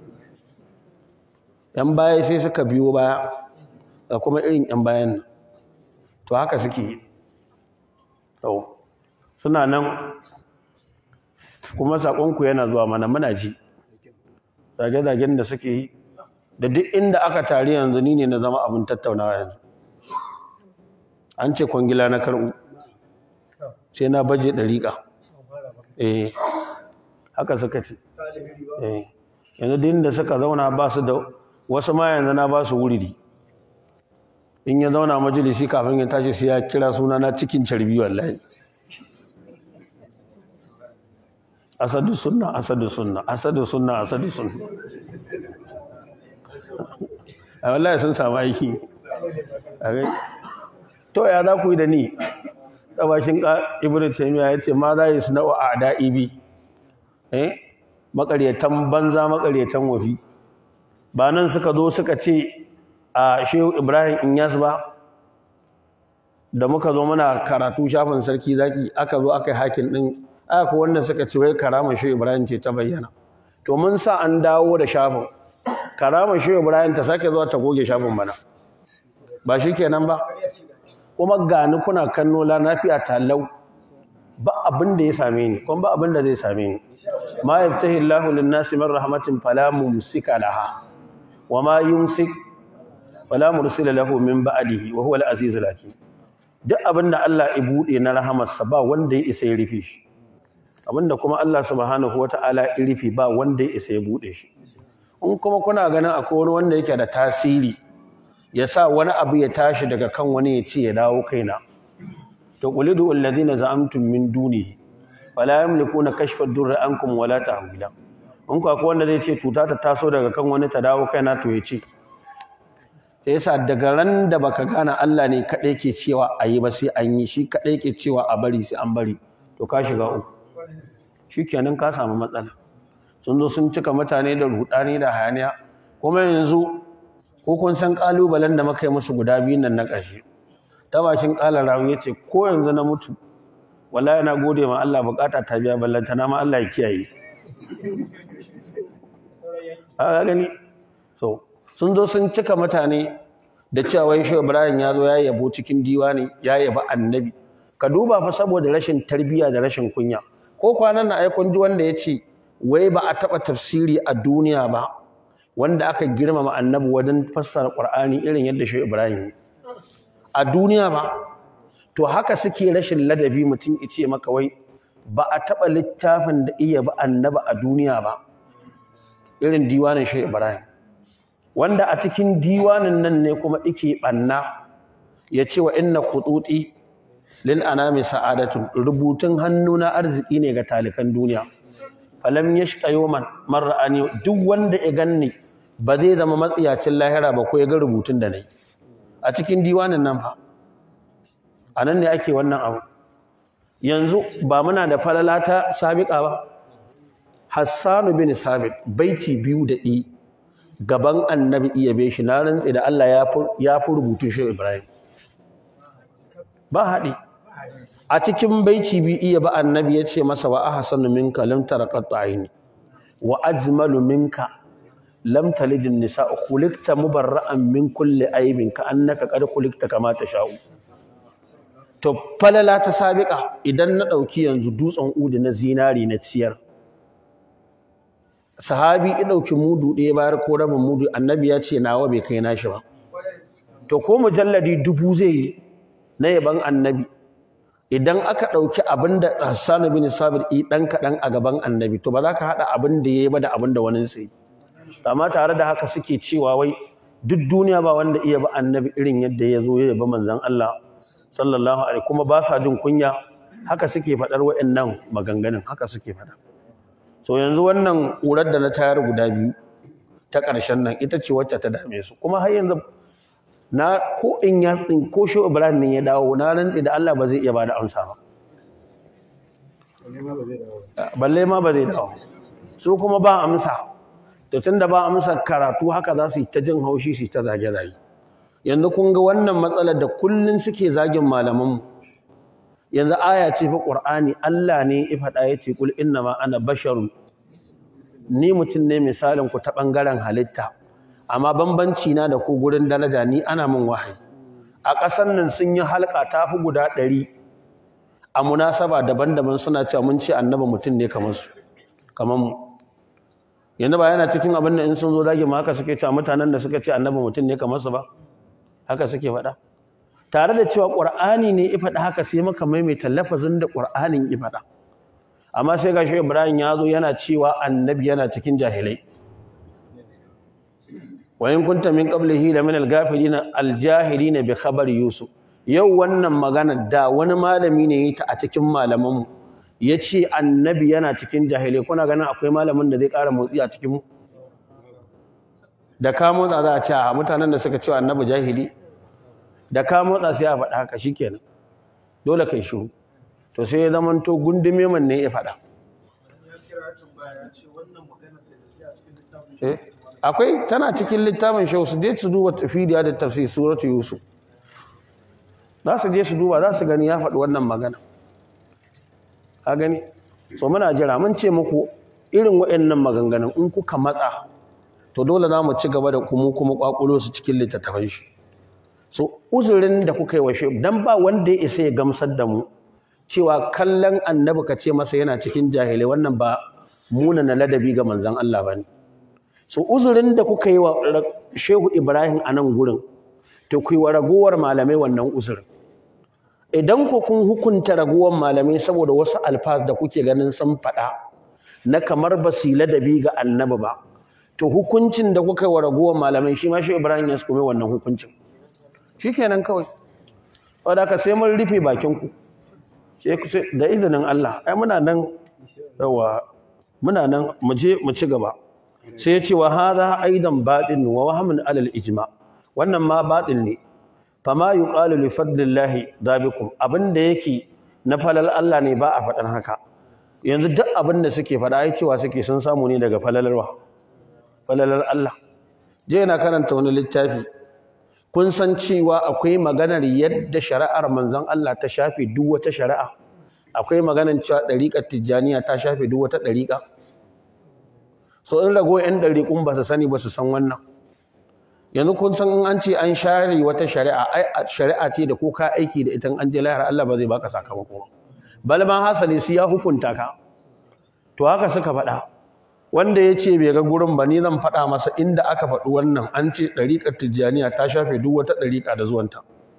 yan baya sai suka biyo baya da kuma irin yan bayan to haka suke to suna nan kuma sakonku yana zuwa mana muna ji zage-zagen da suke yi da duk inda aka tare yanzu ni ne na zama abin tattaunawa yanzu an ce kwangila na karɓu sai na baje ɗariƙa eh haka suka ce eh yanzu din da suka zauna ba su da wasu ma yanzu na ba su wuridi in ya zauna majalisi kafin ya tashi sai ya kira suna na cikin carbi wallahi asadu sunna asadu sunna asadu sunna asadu sunna a wallahi sun samu aiki to ya za ku yi da ni tabashin ibnu taymiya yace ma za yi sunau a da'ibi eh makaryatan banza makaryatan wafi ba nan suka zo suka ce a Shehu Ibrahim Inyas ba da muka zo muna karatu shafin sarki zaki aka zo aka yi hakin din aka wanda suka ce wai karamar Shehu Ibrahim ce ta bayyana to mun sa an dawo da shafin karamar Shehu Ibrahim ta sake zuwa ta goge shafin bana ba shikenan ba kuma gani kuna kanno la nafi'a talau ba abin da ya same ni kuma ba abin da zai same ni ma yaftahi Allahu lin-nasi min rahmatin fala mumsika laha wama yumsik wala mursila lahu min ba'dihi wa huwa al-azizul hakim duk abinda Allah ya bude na rahamarsa ba wanda ya isa ya rufe shi abinda kuma Allah subhanahu wata'ala ya rufe ba wanda ya isa ya bude shi in kuma kuna ganin akwai wani wanda yake da tasiri ya sa wani abu ya tashi daga kan wani ya ce ya dawo kaina to qulidu alladhina za'amtum min dunihi fala yamlikuna kashfa ad-durri ankum wala tahwila in ku akwai wanda zai ce cuta ta taso daga kan wani ta dawo kaina to ya ce yasa daga ran da baka gane Allah ne kadai ke cewa ayi ba sai an yi shi kadai ke cewa a bari sai an bari to ka shiga uku shikenan ka samu matsala sun zo sun cika mutane da rudani da hayaniya kuma yanzu ko kun san kalubalen da muka yi musu guda biyun nan na ƙarshe ta bakin ƙala rawu yace ko yanzu na mutu wallahi na gode ma Allah bukata ta biya ballanta na ma Allah ya kiyaye a gani so sun zo sun cika mutane da cewa wai Shehu Ibrahim ya zo ya yabo cikin diwani ya yaba annabi ka duba fa saboda rashin tarbiyya da rashin kunya ko kwanan na aikon ji wanda yace wai ba a taba tafsiri a duniya ba wanda aka girmama annabi wajen fassara Qur'ani irin yadda Shehu Ibrahim a duniya ba to haka suke rashin ladabi mutum yace maka wai ba a taba littafin da iya ba annabi a duniya ba irin diwanin Shehu Ibrahim wanda a cikin diwanin nan ne kuma ike banna yace wa inna khututi lil anami sa'adatu rubutun hannu na arziki ne ga talikan duniya falam yashqa yawman mar'ani duk wanda ya ganni ba zai zama matsiyacin lahira ba ko ya ga rubutun da nayi a cikin diwanin nan fa anan ne ake wannan abu yanzu ba muna da falalata sabiqa ba Hassan bin Sabit baiti biyu da i gaban annabi iya be shi na rantsi da Allah ya ya fi rubutun Shehu Ibrahim ba haɗi a cikin baiti bi iya ba annabi yace masa wa ahsanu minka lam tarqat ayni wa ajmalu minka lam talid an-nisa khuliqta mubarra'an min kulli aibin ka annaka qad khuliqta kama tasha'u to falala ta sabiqa idan na dauki yanzu dutsen udu na zinari na ciyar sahabi ya dauki mudu ɗaya bayar ko rabin mudu annabi ya ce nawa bai kai nashi ba to ko mujalladi dubu zai yi na yaban annabi idan aka ɗauki abin da Hassan bin Sabit yi ɗan kaɗan a gaban annabi to ba za ka haɗa abin da ya yi ba da abin da wani sai amma tare da haka suke cewa wai duk duniya ba wanda iya ba annabi irin yadda ya zo ya yaba manzon Allah sallallahu alaihi kuma ba sa jin kunya haka suke faɗar wa'annan maganganun haka suke faɗa so yanzu wannan ƙurar da na tayar guda biyu ta ƙarshen nan ita ce wacce ta dame su kuma har yanzu na ko in ya tsin ko shi Ibrahim ne ya dawo na rantsi da Allah ba zai iya bada amsa ba balle ma ba zai dawo su kuma ba amsa to tunda ba amsa karatu haka za su yi ta jin haushi su ta zage zage yanzu kun ga wannan matsalar da kullun suke zagin malaman mu yanzu aya ce fa Qur'ani Allah ne ya faɗa yace kul innama ana basharun ni mutum ne misalin ku ta bangaren halitta amma bambanci na da ku gurin daraja ni ana min wahayi a ƙasar nan sun yi halka ta fi guda ɗari a munasaba daban-daban suna cewa mun ce annabi mutum ne kamar su kamar mu yanzu ba yana cikin abin da in sun zo dage ma haka suke cewa mutanen da suka ce annabi mutum ne kamar su ba haka suke faɗa tare da cewa Qur'ani ne ya faɗa haka sai maka maimaita lafazin da Qur'anin ya faɗa amma sai gashi Ibrahim ya zo yana cewa annabi yana cikin jahilai wa in kunta min qablihi la min al-ghafilin al-jahilin bi khabari yusuf yau wannan magana da wani malami ne yayi ta a cikin malaman mu yace annabi yana cikin jahilai kuna ganin akwai malamin da zai ƙara motsi a cikin mu da ka motsa za a ce a mutanen da suka ce annabi jahili da ka motsa sai a faɗa haka shikenan dole kai shiru to sai ya zamanto gundume man ne ya faɗa eh akwai tana cikin littafin shehu su je su duba tafidiya da tafsir suratu yusuf za su je su duba za su gani ya faɗi wannan magana ka gani so muna jira mun ce muku irin waɗannan maganganun in kuka matsa to dole za mu ci gaba da kuma kuma kwakulo su cikin littattafan shi so uzurin da kuka yi wa shehu dan ba wanda ya isa ya gamsar da mu cewa kallon annabi ka ce masa yana cikin jahilai wannan ba munana ladabi ga manzon Allah bane so uzurin da kuka yi wa Shehu Ibrahim a nan gurin to ku yi wa ragowar malamai wannan uzurin idan ku kun hukunta ragowar malamai saboda wasu alfaz da kuke ganin sun faɗa na kamar basu ladabi ga annabi ba to hukuncin da kuka yi wa ragowar malamai shi ma Shehu Ibrahim ya sukume wannan hukuncin shikenan kawai wanda ka sai mun rufe bakin ku da izinin Allah ai muna nan yawa muna nan mu je mu ci gaba sai ya ce wa hadha aidan batin wa wahmun alal ijma wannan ma batin ne fama yuqalu li fadlillahi dabikum abinda yake na falal Allah ne ba a fadan haka yanzu duk abinda suke fada ai cewa suke sun samu ne daga falalarwa falalar Allah je na karanta wani littafi kun san cewa akwai maganar yadda shari'ar manzon Allah ta shafe duk wata shari'a akwai maganar cewa dariqat tijaniya ta shafe duk wata dariqa so in rago yan dariqun ba su sani ba su san wannan yanzu kun san in an ce an share wata shari'a ai shari'a ce da ko ka aiki da ita an je lahar Allah ba zai baka sakamako bal ma hasali su ya hukunta ka to haka suka faɗa wanda ya ce bai ga gurin ba ni zan faɗa masa inda aka faɗi wannan an ce ɗariƙar tijjaniya ta shafe duk wata ɗariƙa da zuwanta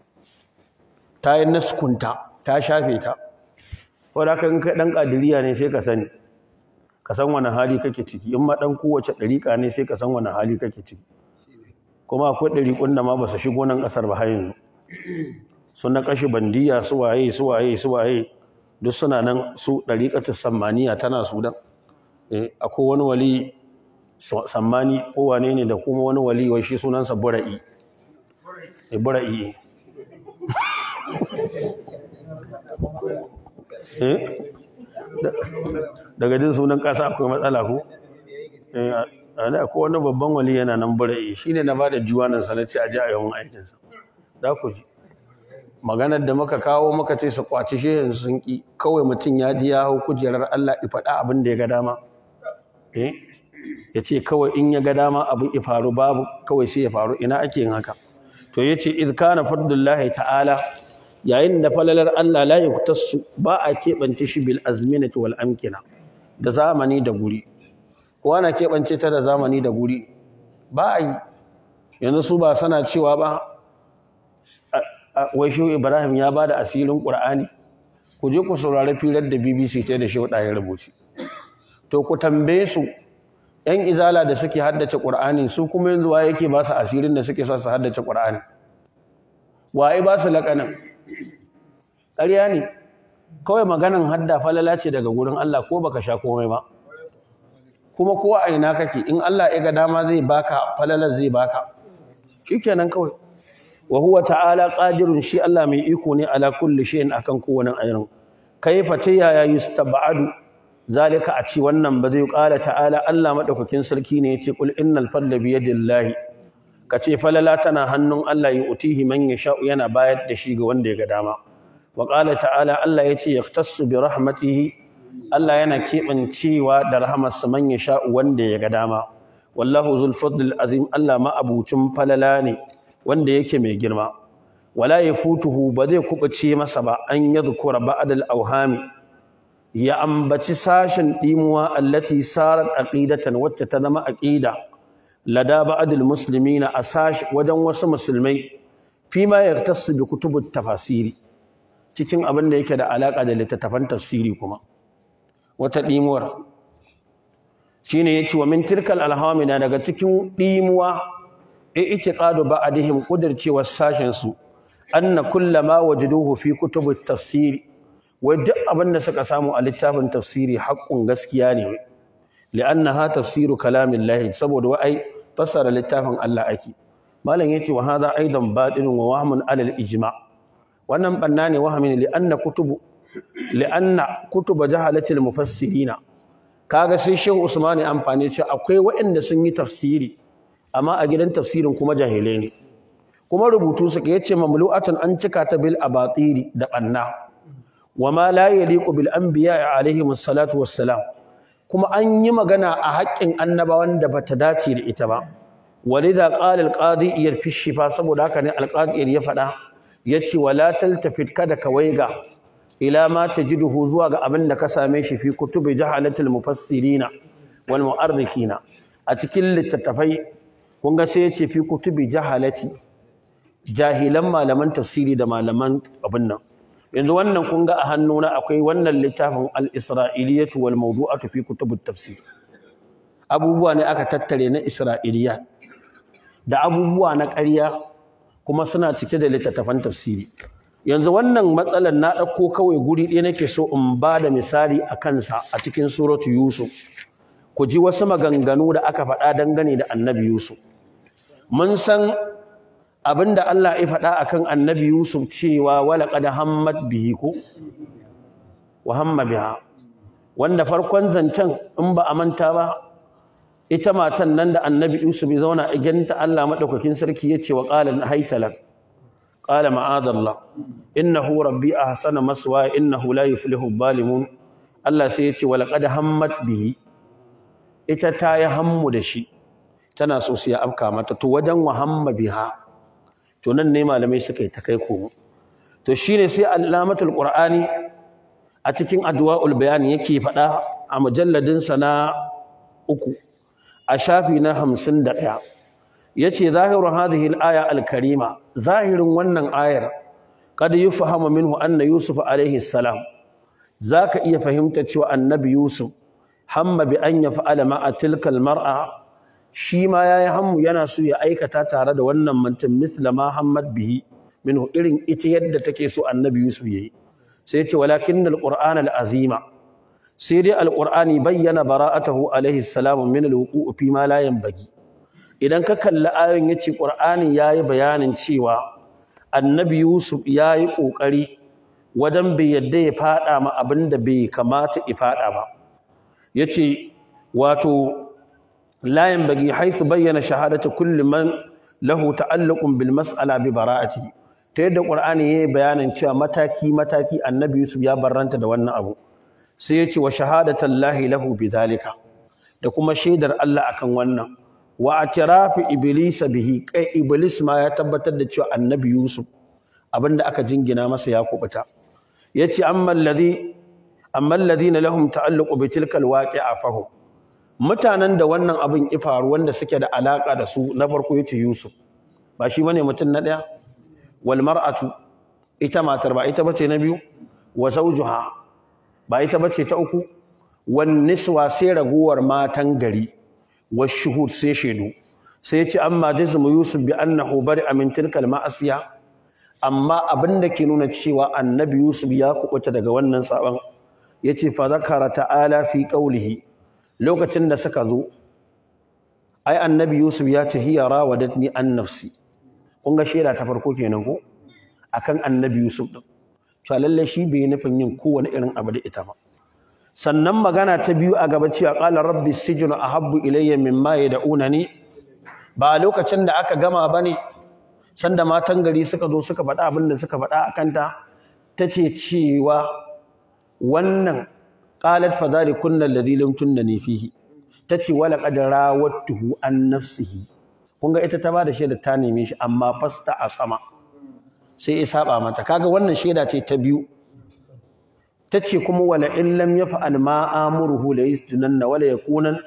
ta yi naskunta ta shafe ta wadda aka in kai ɗan ƙadiriya ne sai ka sani ka san wani hali kake ciki in ma ɗan kowace ɗariƙa ne sai ka san wani hali kake ciki kuma akwai ɗariƙun da ma ba su shigo nan ƙasar ba har yanzu su na kashe bandiya su waye su waye su waye duk suna nan su ɗariƙatar sammaniya tana sudan akwai wani wali sammani ko wane ne da kuma wani wali wai shi sunansa bura'i eh bura'i eh daga jin sunan kasa akwai matsala ko eh ana akwai wani babban wali yana nan bura'i shine na bada juwanan sa nace a ji a yawan aikin sa da ku ji maganar da muka kawo muka ce su kwaci shehin sun ki kawai mutun ya ji ya hau kujerar Allah ya faɗa abin da ya ga dama eh ya ce kawai in ya ga dama abin ya faru babu kawai sai ya faru ina ake yin haka to ya ce idh kana fadlullahi ta'ala yayin da falalar Allah la yuktasu ba a keɓance shi bil azminati wal amkina da zamani da guri ko ana keɓance ta da zamani da guri ba a yi yanzu su ba sana cewa ba wai Shehu Ibrahim ya bada asirin Qur'ani ku je ku saurari firar da B B C ta da Shehu Ɗahir Rubuci to ku tambaye su ‘yan izala da suke haddace Qur'ani su kuma yanzu wa yake ba su asirin da suke sa su haddace Qur'ani waye ba su laƙanin ƙarya ne kawai maganan hadda falala ce daga gurin Allah ko baka sha komai ba kuma ko a ina kake in Allah ya ga dama zai baka falalar zai baka shikenan kawai wa huwa ta'ala qadirun shi Allah mai iko ne ala kulli shay'in akan kowane irin kaifa tayya yustab'adu zalika a ci wannan ba zai kala ta'ala Allah madaukakin sarki ne yace kul innal fadla bi yadillahi kace falala tana hannun Allah ya utihi man yasha yana bayar da shi ga wanda ya ga dama wa qala ta'ala Allah yace yaqtassu bi rahmatihi Allah yana kebancewa da rahmarsa man yasha wanda ya ga dama wallahu zul fadl azim Allah ma abucin falala ne wanda yake mai girma wala yafutuhu ba zai kubace masa ba an yadhkura ba'd al-awhami ya ambaci sashin dimuwa allati sarat aqidatan wacce ta zama aqida lada ba'd al-muslimina asash wajen wasu musulmai fima yaktasu bi kutubut tafasiri cikin abin da yake da alaka da littattafan tafsiri kuma wata dimuwar shine yace wa min tilkal alhawami daga cikin dimuwa i'tiqadu ba'dihim qudracewa sashin su anna kullama wajaduhu fi kutubut tafsiri wai duk abin da suka samu a littafin tafsiri haƙƙun gaskiya ne li'annaha tafsiru kalamillahi saboda wai fassara littafin Allah ake malam yace wa hadha aidan batilun wa wahmun alal ijma wannan banna ne wahmin li'anna kutubu li'anna kutuba jahalatil mufassirina kaga sai Shehu Usmani amfani ce akwai waɗanda sun yi tafsiri amma a gidan tafsirin kuma jahilai ne kuma rubutu suka yace mamlu'atan an cika ta bil abatiri da banna wama la yaliqu bil anbiya alaihimus salatu wassalam kuma an yi magana a haƙƙin annabawan da bata dace da ita ba walidha qala al qadi yarfi shifa saboda haka ne al qadi ya faɗa yace wala taltafit kada ka waiga ila ma tajiduhu zuwa ga abin da ka same shi fi kutubi jahalatul mufassirina wal mu'arrikhina a cikin littattafai kun ga sai yace fi kutubi jahalati jahilan malaman tafsiri da malaman abin nan yanzu wannan kun ga a hannuna akwai wannan littafin al-isra'iliyatu wal mawdu'atu fi kutubut tafsir abubuwa ne aka tattare na isra'iliya da abubuwa na ƙarya kuma suna cike da littattafan tafsiri yanzu wannan matsalar na ɗauko kawai guri ɗaya nake so in ba da misali a kansa a cikin suratu yusuf ku ji wasu maganganu da aka faɗa dangane da annabi yusuf mun san abinda Allah ya faɗa akan annabi yusuf cewa wala qad hammat bihi ko wa hamma biha wanda farkon zancen in ba a manta ba ita matan nan da annabi yusuf ya zauna a ganta Allah madaukakin sarki yace wa qala haytalak qala ma'adallah innahu rabbi ahsana maswa innahu la yuflihu adh-dhalimun Allah sai yace wala qad hammat bihi ita ta yi hammu da shi tana so su ya afka mata to wajen wa hamma biha to nan ne malamai suka yi ta kai komo to shine sai alamatul qur'ani a cikin adwaul bayan yake faɗa a mujalladin sa na uku a shafi na hamsin da ɗaya yace zahiru hadhihi al-aya al-karima zahirin wannan ayar kad yufhamu minhu anna yusuf alayhi salam zaka iya fahimta cewa annabi yusuf hamma bi an yaf'ala ma'a tilka al-mar'a shi ma yayi hammu yana so ya aikata tare da wannan mantin misla ma hammat bihi minhu irin ita yadda take so annabi yusuf yayi sai ya ce walakin al-qur'an al-azima sai dai al-qur'ani bayyana bara'atahu alayhi salam min al-wuqu' fi ma la yanbaghi idan ka kalli ayoyin yace qur'ani yayi bayanin cewa annabi yusuf yayi kokari wajen bai yadda ya fada ma abinda bai kamata ya fada ba yace wato la yanbaghi haythu bayyana shahadatu kulli man lahu ta'alluqun bil mas'ala bi bara'ati ta yadda qur'ani yayi bayanin cewa mataki mataki annabi yusuf ya barranta da wannan abu sai yace wa shahadatullahi lahu bidhalika da kuma shaidar Allah akan wannan wa atirafi iblis bihi kai iblis ma ya tabbatar da cewa annabi yusuf abinda aka jingina masa ya kubuta yace amma alladhi amma alladhina lahum ta'alluqu bi tilka alwaqi'a fahum mutanen da wannan abin ifaru wanda suke da alaka da su na farko yace yusuf ba shi bane mutun na daya wal mar'atu ita matar ba ita bace na biyu wa zawjuha ba ita bace ta uku wan niswa sai raguwar matan gari wa shuhud sai shedu sai ya ce amma jazmu yusuf bi annahu bari'a min tilka al-ma'asiya amma abinda ke nuna cewa annabi yusuf ya kubuta daga wannan saban yace fa zakara ta'ala fi qawlihi lokacin da suka zo ai annabi yusuf ya ce hiya rawadatni an nafsi kun ga sheda ta farko kenan ko akan annabi yusuf din to lalle shi bai nufin yin kowane irin abu da ita ba sannan magana ta biyu a gaba cewa qala rabbi sijnu ahabbu ilayya mimma yad'unani ba lokacin da aka gama bane sanda matan gari suka zo suka faɗa abin da suka faɗa akan ta tace cewa wannan qalat fadhalikunna alladhi lam tunnani fihi tace wala qad rawattuhu an nafsihi kun ga ita ta bada shaida ta neme shi amma fasta a sama sai ya saba mata kaga wannan shaida ce ta biyu tace kuma wala in lam yaf'al ma amuruhu la yasjunanna wala yakunan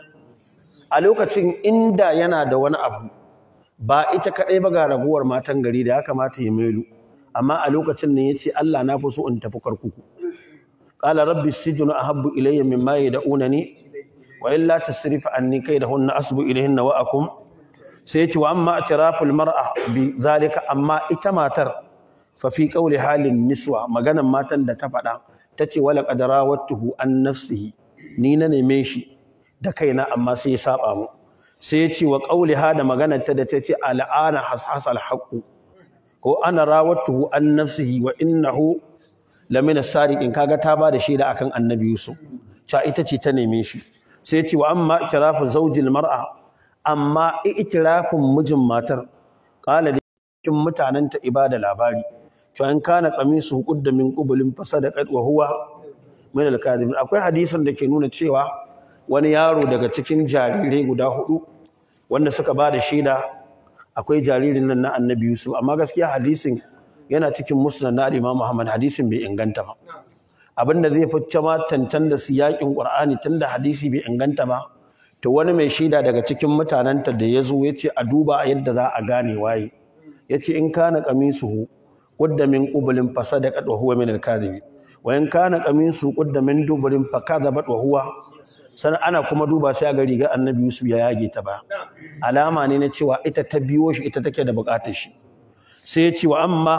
a lokacin inda yana da wani abu ba ita kadai ba ga raguwar matan gari da ya kamata ya mailu amma a lokacin ne yace Allah na fi so in tafi karkuku qala rabbi sijnu ahabbu ilayya mimma yad'unani wa illa tasrif anni kaydahunna asbu ilayhinna wa akum sai yace wa amma atraful mar'a bi zalika amma ita matar fa fi qawli halin niswa maganan matan da ta faɗa tace wala qadarawatuhu an nafsihi ni na neme shi da kaina amma sai ya saba mu sai yace wa qawli hada maganar ta da tace al'ana hashasal haqq ko ana rawatuhu an nafsihi wa innahu lamina sadiqin kaga ta ba da shaida akan annabi yusuf cha ita ce ta neme shi sai yace wa amma itirafu zawjil mar'a amma itirafin mijin matar qala da cikin mutanen ta ibada labari to an kana qamisu qudda min qubulin fasadaqat wa huwa min al-kadhibin akwai hadisin da ke nuna cewa wani yaro daga cikin jarirai guda hudu wanda suka ba da shaida akwai jaririn nan na annabi yusuf amma gaskiya hadisin yana cikin musnad na Imam Muhammad hadisin bai inganta ba abinda zai fice ma tantan da siyakin Qur'ani tunda hadisi bai inganta ba to wani mai shaida daga cikin mutananta da yazo yace a duba yadda za a gane waye yace in kana qamisuhu qudda min qublin fasadaqat wa huwa min al-kadhibin wa in kana qamisu qudda min dubrin fakadhabat wa huwa sana ana kuma duba sai ga riga annabi Yusuf ya yage ta ba alama ne na cewa ita ta biyo shi ita take da bukatar shi sai ya ce wa amma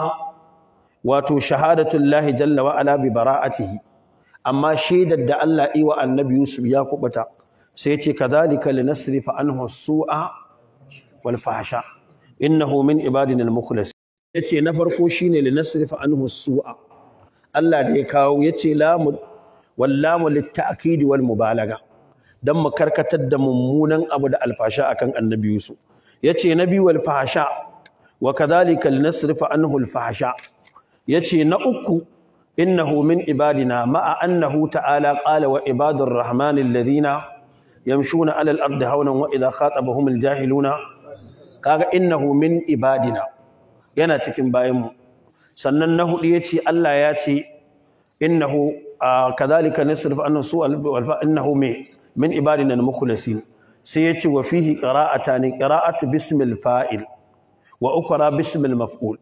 wato shahadatullahi jalla wa ala bi bara'atihi amma shaidar da Allah yi wa annabi Yusuf ya kubuta sai ya ce kadhalika linasrifa anhu as-su'a wal fahsha innahu min ibadina al-mukhlas yace na farko shine linasrifa anhu as-su'a Allah da ya kawo yace lamu wallamu lit-ta'kid wal mubalaga dan mu karkatar da mummunan abu da alfasha akan annabi Yusuf yace nabi wal fahsha wa kadhalika linasrifa anhu al-fahsha yace na uku innahu min ibadina ma'a annahu ta'ala qala wa ibadur rahmanil ladina yamshuna 'ala al-ardi hawlan wa idha khatabahum al-jahiluna kaga innahu min ibadina yana cikin bayanmu sannan na hudu yace Allah ya ce innahu kadhalika nasrifu anhu su'al wa innahu min ibadina al-mukhlasin sai yace wa fihi qira'atan qira'atu bismil fa'il wa ukhra bismil maf'ul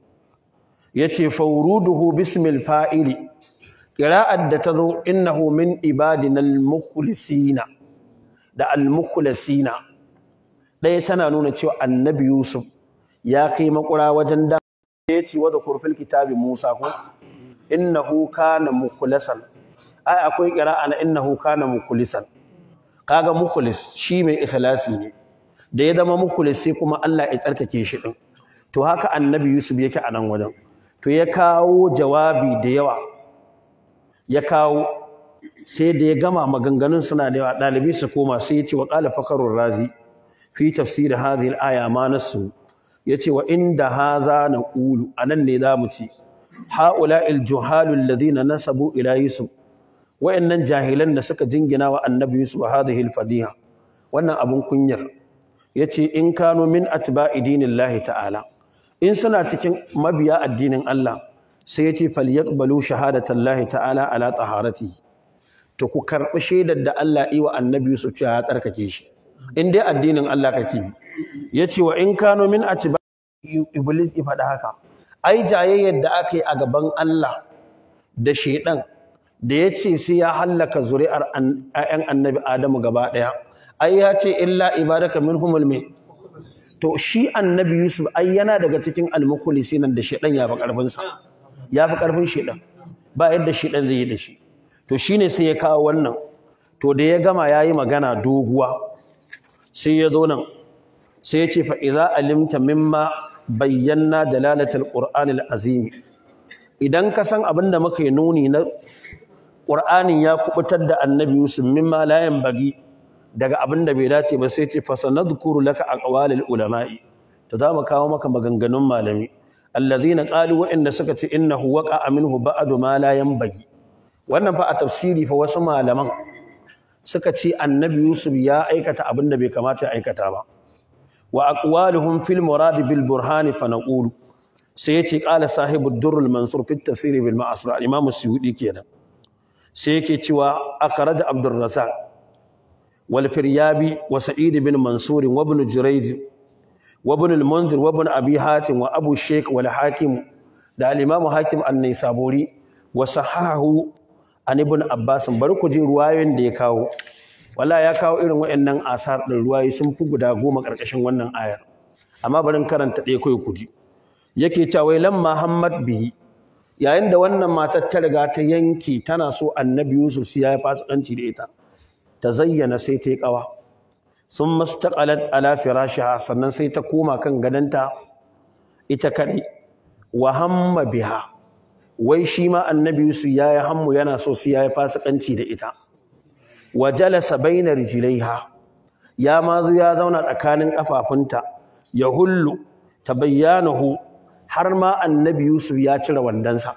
yace fawruduhu bismil fa'ili qira'at da tazo innahu min ibadina al-mukhlisina da al-mukhlasina ɗaya tana nuna cewa annabi Yusuf ya kai makura wajen da ya ce wa da kurfil kitabi Musa ko innahu kana mukhlasan ai akwai qira'a na innahu kana mukhlisan kaga mukhlis shi mai ikhlasi ne da ya zama mukhlis sai kuma Allah ya tsarkake shi din to haka annabi Yusuf yake a nan wajen to ya kawo jawabi da yawa ya kawo sai da ya gama maganganun suna da yawa dalibi su koma sai ya ce wa qala fakarur razi fi tafsir hadhihi al-aya ma nasu yace wa inda haza naqulu anan ne zamu ci haula'il juhalu alladhina nasabu ila yusuf wayannan jahilan da suka jingina wa annabi yusuf hadhihi al-fadiha wannan abun kunyar yace in kanu min atba'i dinillahi ta'ala in suna cikin mabiya addinin Allah sai yace falyaqbalu shahadatallahi ta'ala ala taharati to ku karbi shaidar da Allah yi wa annabi yusuf cewa ya tsarkake shi in dai addinin Allah kake yace wa in kanu min atba iblis ifada haka ai jayayyar da aka yi a gaban Allah da shedan da ya ce sai ya hallaka zuri'ar ‘ya'yan annabi Adamu gaba ɗaya, ai ya ce, illa ibadaka minhumul me. To, shi annabi Yusuf, ai yana daga cikin almukulisi nan da shaɗan ya fi ƙarfinsa, ya fi ƙarfin shaɗan, ba yadda shaɗan zai yi da shi. To, shi ne sai ya kawo wannan, to da ya gama ya yi magana doguwa, sai ya zo nan, sai ya ce, fa'iza alimta mimma bayyana dalalatul ƙur'anil azimi. Idan ka san abin da muka yi nuni na Qur'anin ya kubutar da Annabi Yusuf mimma la yanbaghi daga abin da bai dace ba sai ce fasanadhkuru laka aqwalil ulama'i to za mu kawo maka maganganun malami alladhina qalu wa inna suka ce innahu waqa'a minhu ba'du ma la yanbaghi wannan fa a tafsiri fa wasu malaman suka ce Annabi Yusuf ya aikata abin da bai kamata ya aikata ba wa aqwaluhum fil murad bil burhan fa naqulu sai yace qala sahibud durrul mansur fi tafsir bil ma'asur al-imam as-suyuti kenan sai yake cewa akhraj Abdur Razzaq wal Firyabi wa Sa'id bin Mansur wa ibn Jurayj wa ibn al-Munzir wa ibn Abi Hatim wa Abu Shaykh wal Hakim da al-Imam Hakim an-Naisaburi wa sahahu an ibn Abbas bar ku ji ruwayoyin da ya kawo wallahi ya kawo irin waɗannan asar din ruwayoyi sun fi guda goma karkashin wannan ayar amma barin karanta ɗaya kai ku ji yake cewa lamma Muhammad bihi yayin da wannan matar ta riga ta yanke tana so Annabi Yusuf sai ya fasikanci da ita ta zayyana sai ta yi kawa sun mastaqalat ala firashiha sannan sai ta koma kan gadanta ita kadai wa hamma biha wai shi ma Annabi Yusuf yayi hammu yana so sai ya fasikanci da ita wa jalasa baina rijlaiha ya mazu ya zauna tsakanin kafafunta ya hullu tabayyanahu har ma Annabi Yusuf ya cire wandansa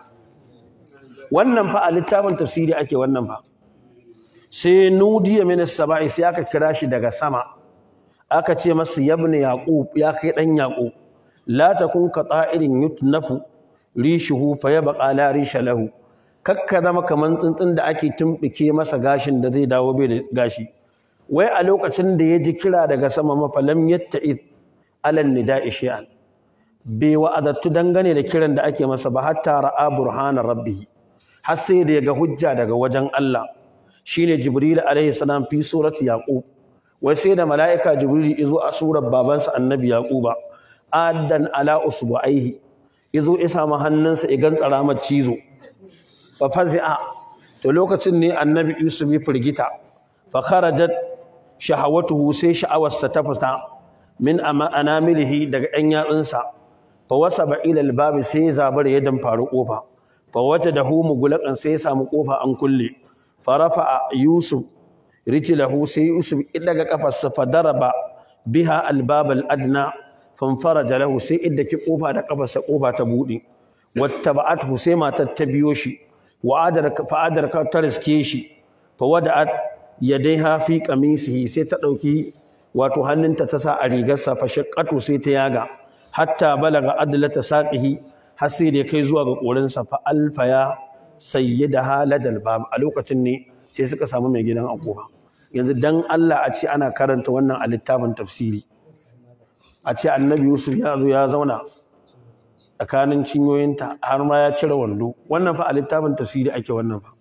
wannan fa a littafin tafsiri ake wannan fa sai nudiya min as-sama'i sai aka kira shi daga sama aka ce masa yabni yaqub ya kai dan yaqub la takun ka ta'irin yutnafu rishuhu fayabqa la risha lahu kakka zama kaman tsuntsun da ake tumbike masa gashin da zai dawo bai da gashi wai a lokacin da ya ji kira daga sama mafalam yatta'id alan nida'i shay'an bai wa'adattu dangane da kiran da ake masa ba hatta ra'a burhana rabbih har sai da ya ga hujja daga wajen Allah shine Jibril alaihi salam fi surati Yaqub wai sai da malaika Jibril izo a surar babansa Annabi Yaquba addan ala usbu'aihi izo isa ma hannunsa igan tsara ma cizo fa fazi'a to lokacin ne Annabi Yusuf ya firgita fa kharajat shahawatuhu sai sha'awarsa ta fita min anamilihi daga ɗan yatsunsa fa wasaba ila albab sai zabar ya dan faru kofa fa wajadahu mughlaqan sai ya samu kofa an kulle farafa Yusuf rijlahu sai Yusuf daga kafarsa fadaraba biha albab aladna fanfaraja lahu sai idda ki kofa da kafarsa kofa ta bude wattaba'athu sai matar ta biyo shi wa adarka fa adarka ta riske shi fa wada'at yadaiha fi qamisihi sai ta dauki wato hannunta ta sa a rigarsa fa shaqqatu sai ta yaga hatta balaga adlata saqihi har sai da kai zuwa ga korinsa fa alfaya sayyidaha ladal bab a lokacin ne sai suka samu mai gidan akuba yanzu dan Allah a ce ana karanta wannan a littafin tafsiri a ce Annabi Yusuf ya zo ya zauna tsakanin cinyoyinta har ma ya cire wando wannan fa a littafin tafsiri ake wannan fa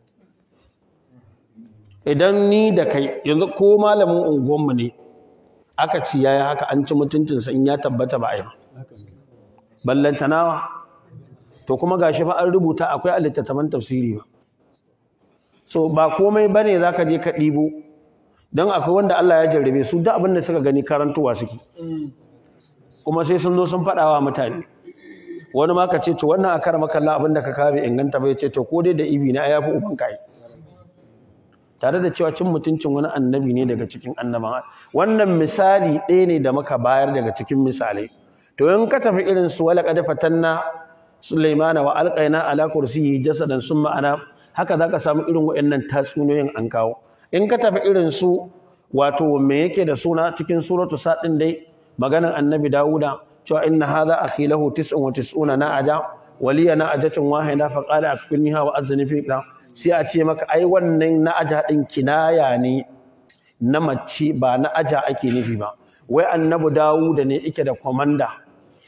idan ni da kai yanzu ko malamin unguwanmu ne aka ci yayi haka an ci mutuncinsa in ya tabbata ba a yi ballantanawa to kuma gashi fa an rubuta akwai a littattafan tafsiri ba so ba komai bane zaka je ka dibo dan akwai wanda Allah ya jarrabe su duk abin da suka gani karantuwa suke kuma sai sun zo sun fadawa mutane wani ma ka ce to wannan akar maka Allah abin da ka kabe inganta bai ce to ko dai da ibi na ayafi uban kai tare da cewa cin mutuncin wani annabi ne daga cikin annaban wannan misali ɗaya ne da muka bayar daga cikin misalai to in ka tafi irin su wala qad fatanna Sulaimana wa alqaina ala kursiyyi jasadan summa ana haka zaka samu irin wayannan tatsuniyoyin an kawo in ka tafi irin su wato me yake da suna cikin suratu sadin dai maganan annabi Dawuda cewa inna hadha akhi lahu tis'un wa tis'una na'aja waliya na'ajatun wahida fa qala akfilniha wa azni fi qa sai a ce maka ai wannan na'aja din kinaya ne na mace ba na'aja ake nufi ba wai annabi Dawuda ne yake da komanda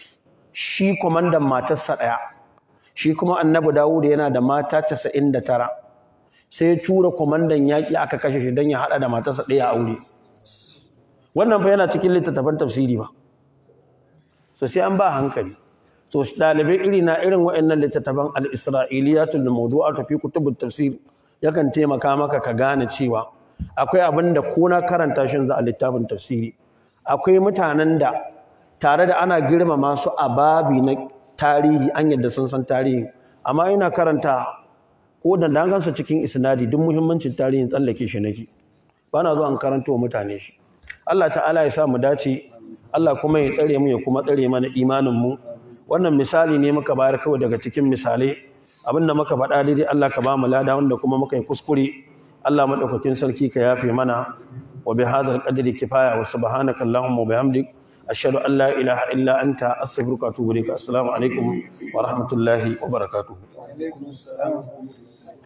shi komandan matarsa ɗaya shi kuma annabi Dawud yana da mata casa'in da tara sai ya tura komandan yaƙi aka kashe shi don ya haɗa da matarsa ɗaya a aure wannan fa yana cikin littattafan tafsiri ba so sai an ba hankali so ɗalibai iri na irin waɗannan littattafan al-isra'iliyatul mawdu'atu fi kutubut tafsir yakan taimaka maka ka gane cewa akwai abin da ko na karanta shi za a littafin tafsiri akwai mutanen da tare da ana girmama su a babi na tarihi an yadda sun san tarihi amma ina karanta ko da dangansa cikin isnadi duk muhimmancin tarihin tsallake shi nake ba na zo an karanto mutane shi Allah ta'ala ya sa mu dace Allah kuma ya tsare mu ya kuma tsare mana imanin mu wannan misali ne muka bayar kawai daga cikin misalai abinda muka faɗa daidai Allah ka ba mu lada wanda kuma muka yi kuskure Allah madaukakin sarki ka yafe mana wa bi hadal qadri kifaya wa subhanaka allahumma wa bihamdik ashhadu an la ilaha illa anta astaghfiruka wa atubu ilaik assalamu alaikum wa rahmatullahi wa barakatuh wa alaikum assalam